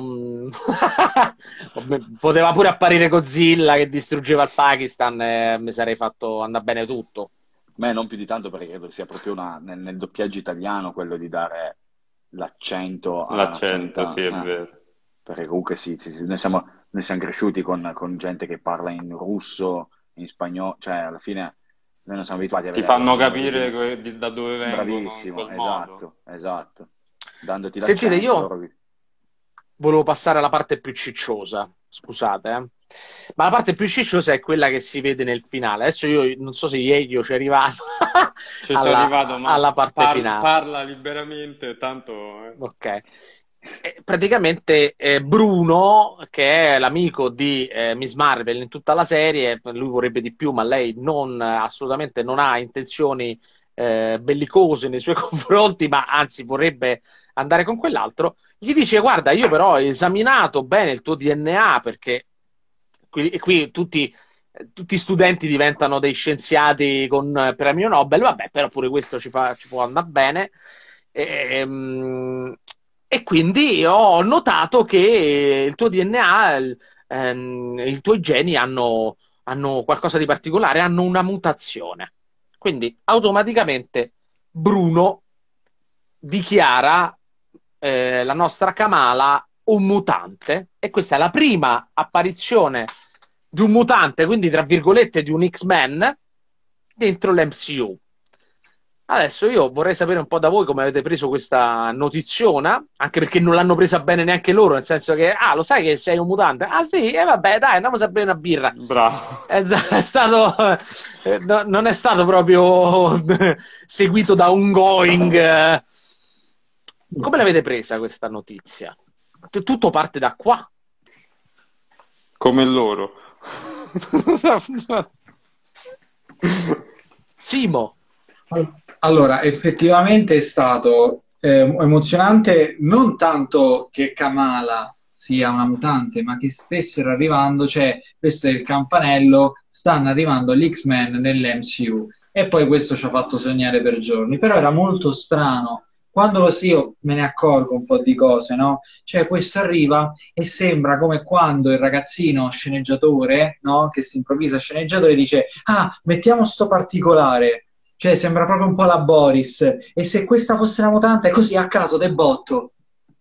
poteva pure apparire Godzilla che distruggeva il Pakistan e mi sarei fatto andare bene tutto. me non più di tanto, perché credo sia proprio nel doppiaggio italiano quello di dare l'accento alla L'accento, nazionalità. sì, è vero. Perché comunque sì, noi siamo cresciuti con gente che parla in russo, in spagnolo, cioè alla fine noi non siamo abituati a Ti vederla fanno in origine. capire da dove vengono in Bravissimo, quel modo. esatto. Dandoti Sentite, l'accento, io loro volevo passare alla parte più cicciosa, scusate, ma la parte più cicciosa è quella che si vede nel finale. Adesso io non so se io ci è arrivato Ci sono arrivato, ma alla parte finale. parla liberamente, tanto. Ok. Praticamente Bruno, che è l'amico di Miss Marvel in tutta la serie, lui vorrebbe di più, ma lei assolutamente non ha intenzioni bellicose nei suoi confronti, ma anzi vorrebbe andare con quell'altro. Gli dice: Guarda, io però ho esaminato bene il tuo DNA perché qui tutti studenti diventano dei scienziati con premio Nobel, vabbè, però pure questo ci può andare bene. E quindi ho notato che il tuo DNA, i tuoi geni hanno hanno qualcosa di particolare, hanno una mutazione. Quindi automaticamente Bruno dichiara la nostra Kamala un mutante, e questa è la prima apparizione di un mutante, quindi tra virgolette di un X-Men, dentro l'MCU. Adesso io vorrei sapere un po' da voi come avete preso questa notiziona, anche perché non l'hanno presa bene neanche loro, nel senso che, lo sai che sei un mutante? Ah sì, e vabbè, dai, andiamo a bere una birra. Bravo. È stato, non è stato proprio seguito da un going. Come l'avete presa questa notizia? Tutto parte da qua. Come loro. Simo. Allora, effettivamente è stato emozionante non tanto che Kamala sia una mutante, ma che stessero arrivando, cioè questo è il campanello, stanno arrivando gli X-Men nell'MCU, e poi questo ci ha fatto sognare per giorni, però era molto strano. Quando lo sì, io me ne accorgo un po' di cose, no? Cioè questo arriva e sembra come quando il ragazzino sceneggiatore, no? Che si improvvisa sceneggiatore, dice, mettiamo sto particolare. Cioè, sembra proprio un po' la Boris. E se questa fosse una mutante, così a caso, de botto.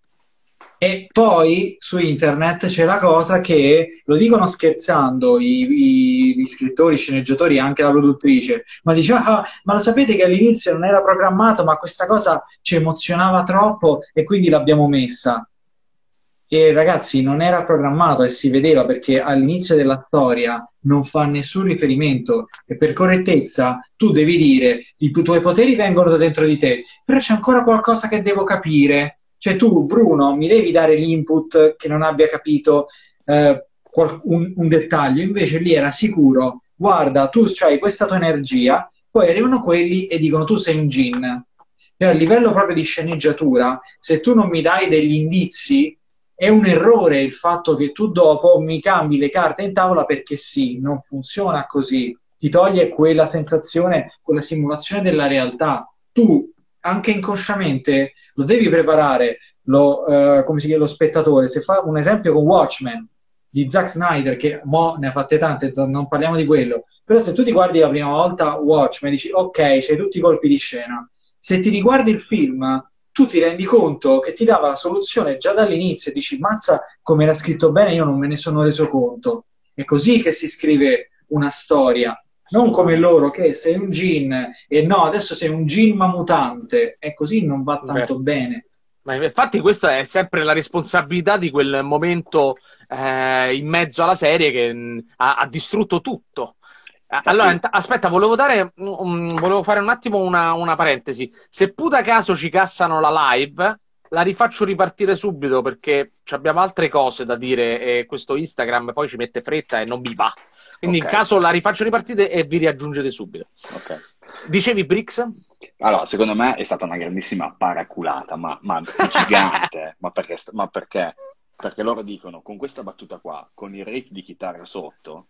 E poi su internet c'è la cosa che lo dicono scherzando gli scrittori, i sceneggiatori, anche la produttrice, ma dice, ma lo sapete che all'inizio non era programmato, ma questa cosa ci emozionava troppo e quindi l'abbiamo messa. E ragazzi, non era programmato, e si vedeva, perché all'inizio della storia non fa nessun riferimento, e per correttezza tu devi dire i tuoi poteri vengono da dentro di te, però c'è ancora qualcosa che devo capire. Cioè tu, Bruno, mi devi dare l'input che non abbia capito un dettaglio, invece lì era sicuro, guarda, tu hai questa tua energia, poi arrivano quelli e dicono tu sei un Jin. Cioè, a livello proprio di sceneggiatura, se tu non mi dai degli indizi, è un errore il fatto che tu dopo mi cambi le carte in tavola, perché sì, non funziona così. Ti toglie quella sensazione, quella simulazione della realtà. Tu, anche inconsciamente, lo devi preparare, come si chiama, lo spettatore. Se fa un esempio con Watchmen di Zack Snyder, che mo ne ha fatte tante, non parliamo di quello, però se tu ti guardi la prima volta Watchmen, dici ok, c'hai tutti i colpi di scena. Se ti riguardi il film, tu ti rendi conto che ti dava la soluzione già dall'inizio e dici, mazza, come era scritto bene, io non me ne sono reso conto. È così che si scrive una storia, non come loro che sei un Jin e no, adesso sei un Jin ma mutante, e così non va tanto bene. Ma infatti questa è sempre la responsabilità di quel momento in mezzo alla serie che ha distrutto tutto. Allora, aspetta, volevo fare un attimo una parentesi. Se puta caso ci cassano la live, la rifaccio ripartire subito, perché abbiamo altre cose da dire e questo Instagram poi ci mette fretta e non mi va. Quindi in caso la rifaccio ripartire e vi riaggiungete subito. Dicevi Brix? Allora, secondo me è stata una grandissima paraculata, ma gigante. ma perché? Perché loro dicono, con questa battuta qua, con il riff di chitarra sotto,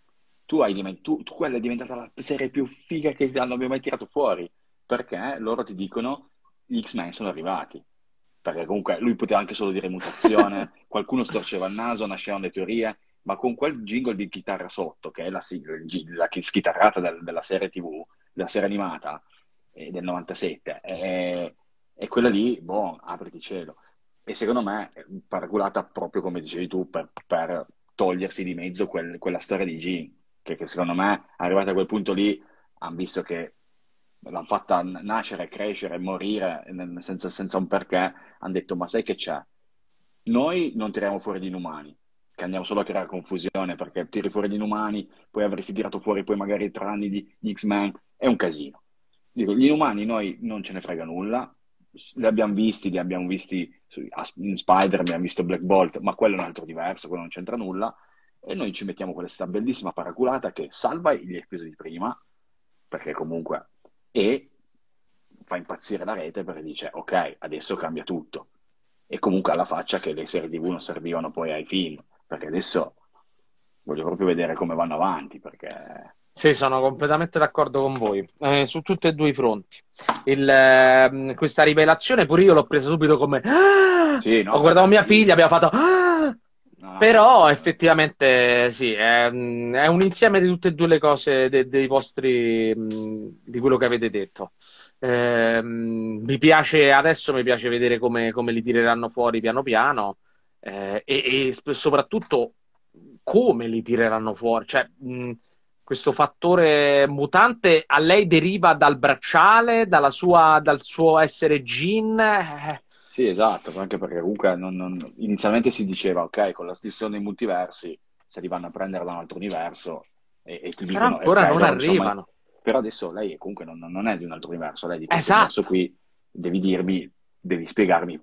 quella è diventata la serie più figa che abbia mai tirato fuori, perché loro ti dicono gli X-Men sono arrivati, perché comunque lui poteva anche solo dire mutazione, qualcuno storceva il naso, nascevano le teorie, ma con quel jingle di chitarra sotto, che è la schitarrata della serie TV, della serie animata del 97, è quella lì, boh, apriti cielo. E secondo me è paraculata proprio come dicevi tu, per togliersi di mezzo quella storia di Jean, che secondo me, arrivati a quel punto lì, hanno visto che l'hanno fatta nascere, crescere, morire senza un perché, hanno detto, ma sai che c'è? Noi non tiriamo fuori gli inumani, che andiamo solo a creare confusione, perché tiri fuori gli inumani, poi avresti tirato fuori poi magari 3 anni di X-Men, è un casino. Dico, gli inumani noi non ce ne frega nulla, li abbiamo visti in Spider, abbiamo visto Black Bolt, ma quello è un altro diverso, quello non c'entra nulla, e noi ci mettiamo questa bellissima paraculata che salva gli episodi prima, perché comunque, e fa impazzire la rete, perché dice ok, adesso cambia tutto, e comunque alla faccia che le serie TV non servivano poi ai film, perché adesso voglio proprio vedere come vanno avanti, perché... Sì, sono completamente d'accordo con voi, su tutti e due i fronti. Questa rivelazione pure io l'ho presa subito come... Sì, no, ho guardato mia figlia, abbiamo fatto... No, Però effettivamente sì, è un insieme di tutte e due le cose dei vostri, di quello che avete detto. Adesso mi piace vedere come li tireranno fuori piano piano, e soprattutto come li tireranno fuori. Cioè, questo fattore mutante a lei deriva dal bracciale, dal suo essere Jean. Sì, esatto, anche perché comunque inizialmente si diceva, ok, con la estinzione dei multiversi, se li vanno a prendere da un altro universo e ti Però dicono, ancora ok, non loro non sono mai... arrivano. Però adesso lei comunque non è di un altro universo, lei è di questo universo Esatto. qui, devi spiegarmi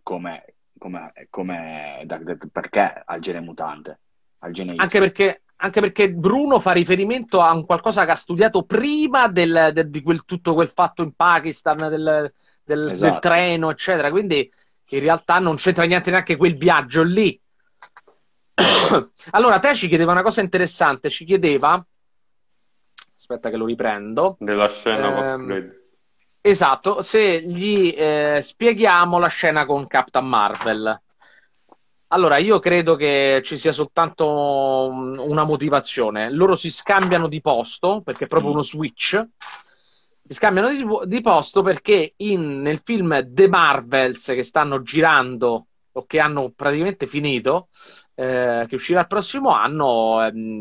perché ha il gene mutante, al gene Anche Y. perché Bruno fa riferimento a un qualcosa che ha studiato prima di tutto quel fatto in Pakistan, del Esatto. treno, eccetera. Quindi in realtà non c'entra niente neanche quel viaggio lì. Allora, te ci chiedeva una cosa interessante. Ci chiedeva, aspetta che lo riprendo. Della scena post-credit. Esatto, se gli spieghiamo la scena con Captain Marvel. Allora, io credo che ci sia soltanto una motivazione. Loro si scambiano di posto, perché è proprio uno switch. Si scambiano di posto perché nel film The Marvels che stanno girando, o che hanno praticamente finito, che uscirà il prossimo anno,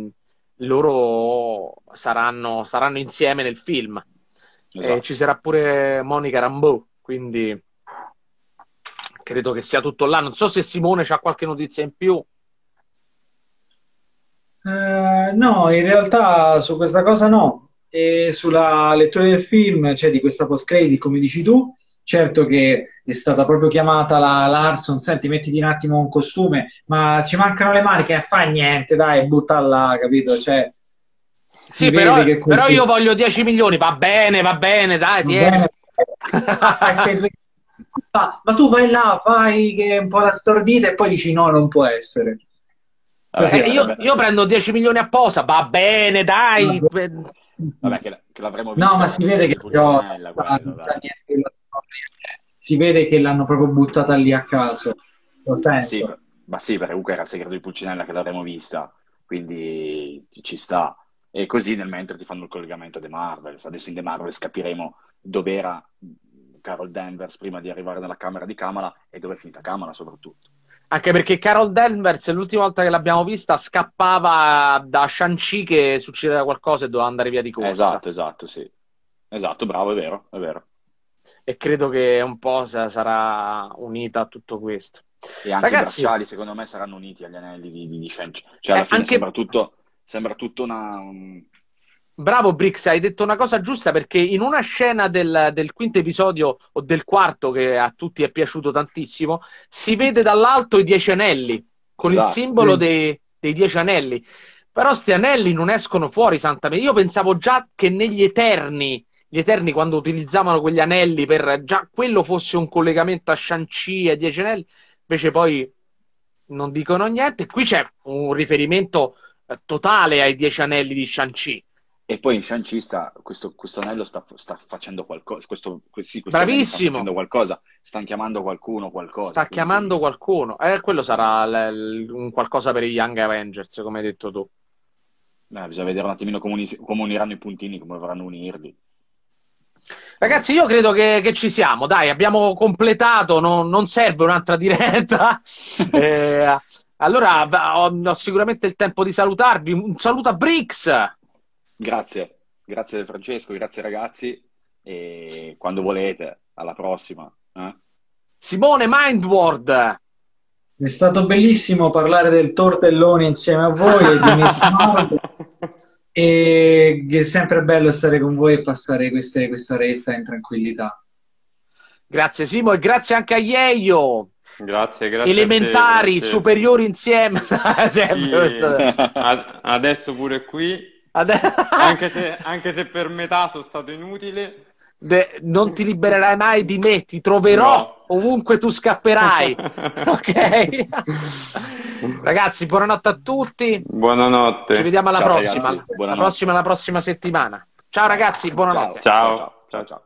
loro saranno insieme nel film. Esatto. Ci sarà pure Monica Rambeau, quindi credo che sia tutto là. Non so se Simone c'ha qualche notizia in più. No, in realtà su questa cosa no. E sulla lettura del film, cioè di questa post-credit, come dici tu, certo che è stata proprio chiamata la Larson, senti, mettiti un attimo un costume, ma ci mancano le maniche, fa niente, dai, butta là, capito? Cioè, si Sì, vede che però io voglio 10 milioni, va bene, dai, va 10. bene. Ma tu vai là, fai che è un po' la stordita e poi dici no, non può essere. Vabbè, Io prendo 10 milioni apposta, va bene, dai. Vabbè, che l'avremmo No, visto ma si vede che Pulcinella, quello, dai. si vede che l'hanno proprio buttata lì a caso. Lo sento. Ma sì, perché comunque era il segreto di Pulcinella che l'avremmo vista, quindi ci sta. E così nel mentre ti fanno il collegamento a The Marvels. Adesso in The Marvels capiremo dove era Carol Danvers prima di arrivare nella camera di Kamala e dove è finita Kamala soprattutto. Anche perché Carol Danvers, l'ultima volta che l'abbiamo vista, scappava da Shang-Chi che succedeva qualcosa e doveva andare via di corsa. Esatto, sì. Esatto, bravo, è vero, è vero. E credo che un po' sarà unita a tutto questo. E anche Ragazzi, i bracciali, secondo me, saranno uniti agli anelli di Shang-Chi. Cioè, alla fine sembra tutto una... Bravo Brix, hai detto una cosa giusta, perché in una scena del quinto episodio o del quarto, che a tutti è piaciuto tantissimo, si vede dall'alto i 10 anelli con il simbolo sì. dei 10 anelli. Però sti anelli non escono fuori, Santa Maria. Io pensavo già che negli gli Eterni, quando utilizzavano quegli anelli, per già quello fosse un collegamento a Shang-Chi e ai 10 anelli, invece poi non dicono niente. Qui c'è un riferimento totale ai 10 anelli di Shang-Chi. E poi in Shang-Chi questo anello sta facendo qualcosa, questi anelli stanno Bravissimo. facendo qualcosa, stanno chiamando qualcuno, qualcosa. Sta chiamando qualcuno. Quello sarà un qualcosa per i Young Avengers, come hai detto tu. Bisogna vedere un attimino come uniranno i puntini, come vorranno unirli. Ragazzi, io credo che ci siamo. Dai, abbiamo completato, non serve un'altra diretta. Allora, ho sicuramente il tempo di salutarvi. Un saluto a Brix. Grazie Francesco, grazie ragazzi, e quando volete, alla prossima. Simone Mindward. È stato bellissimo parlare del tortellone insieme a voi e di Miss Marvel. E è sempre bello stare con voi e passare questa retta in tranquillità. Grazie Simo, e grazie anche a Yeio. Grazie Elementari, a te, superiori insieme. Sempre sì, adesso pure qui. Anche se per metà sono stato inutile. Non ti libererai mai di me, ti troverò ovunque tu scapperai. Ok? Ragazzi, buonanotte a tutti. Buonanotte. Ci vediamo alla prossima. Ragazzi, La prossima settimana. Ciao ragazzi, buonanotte. Ciao.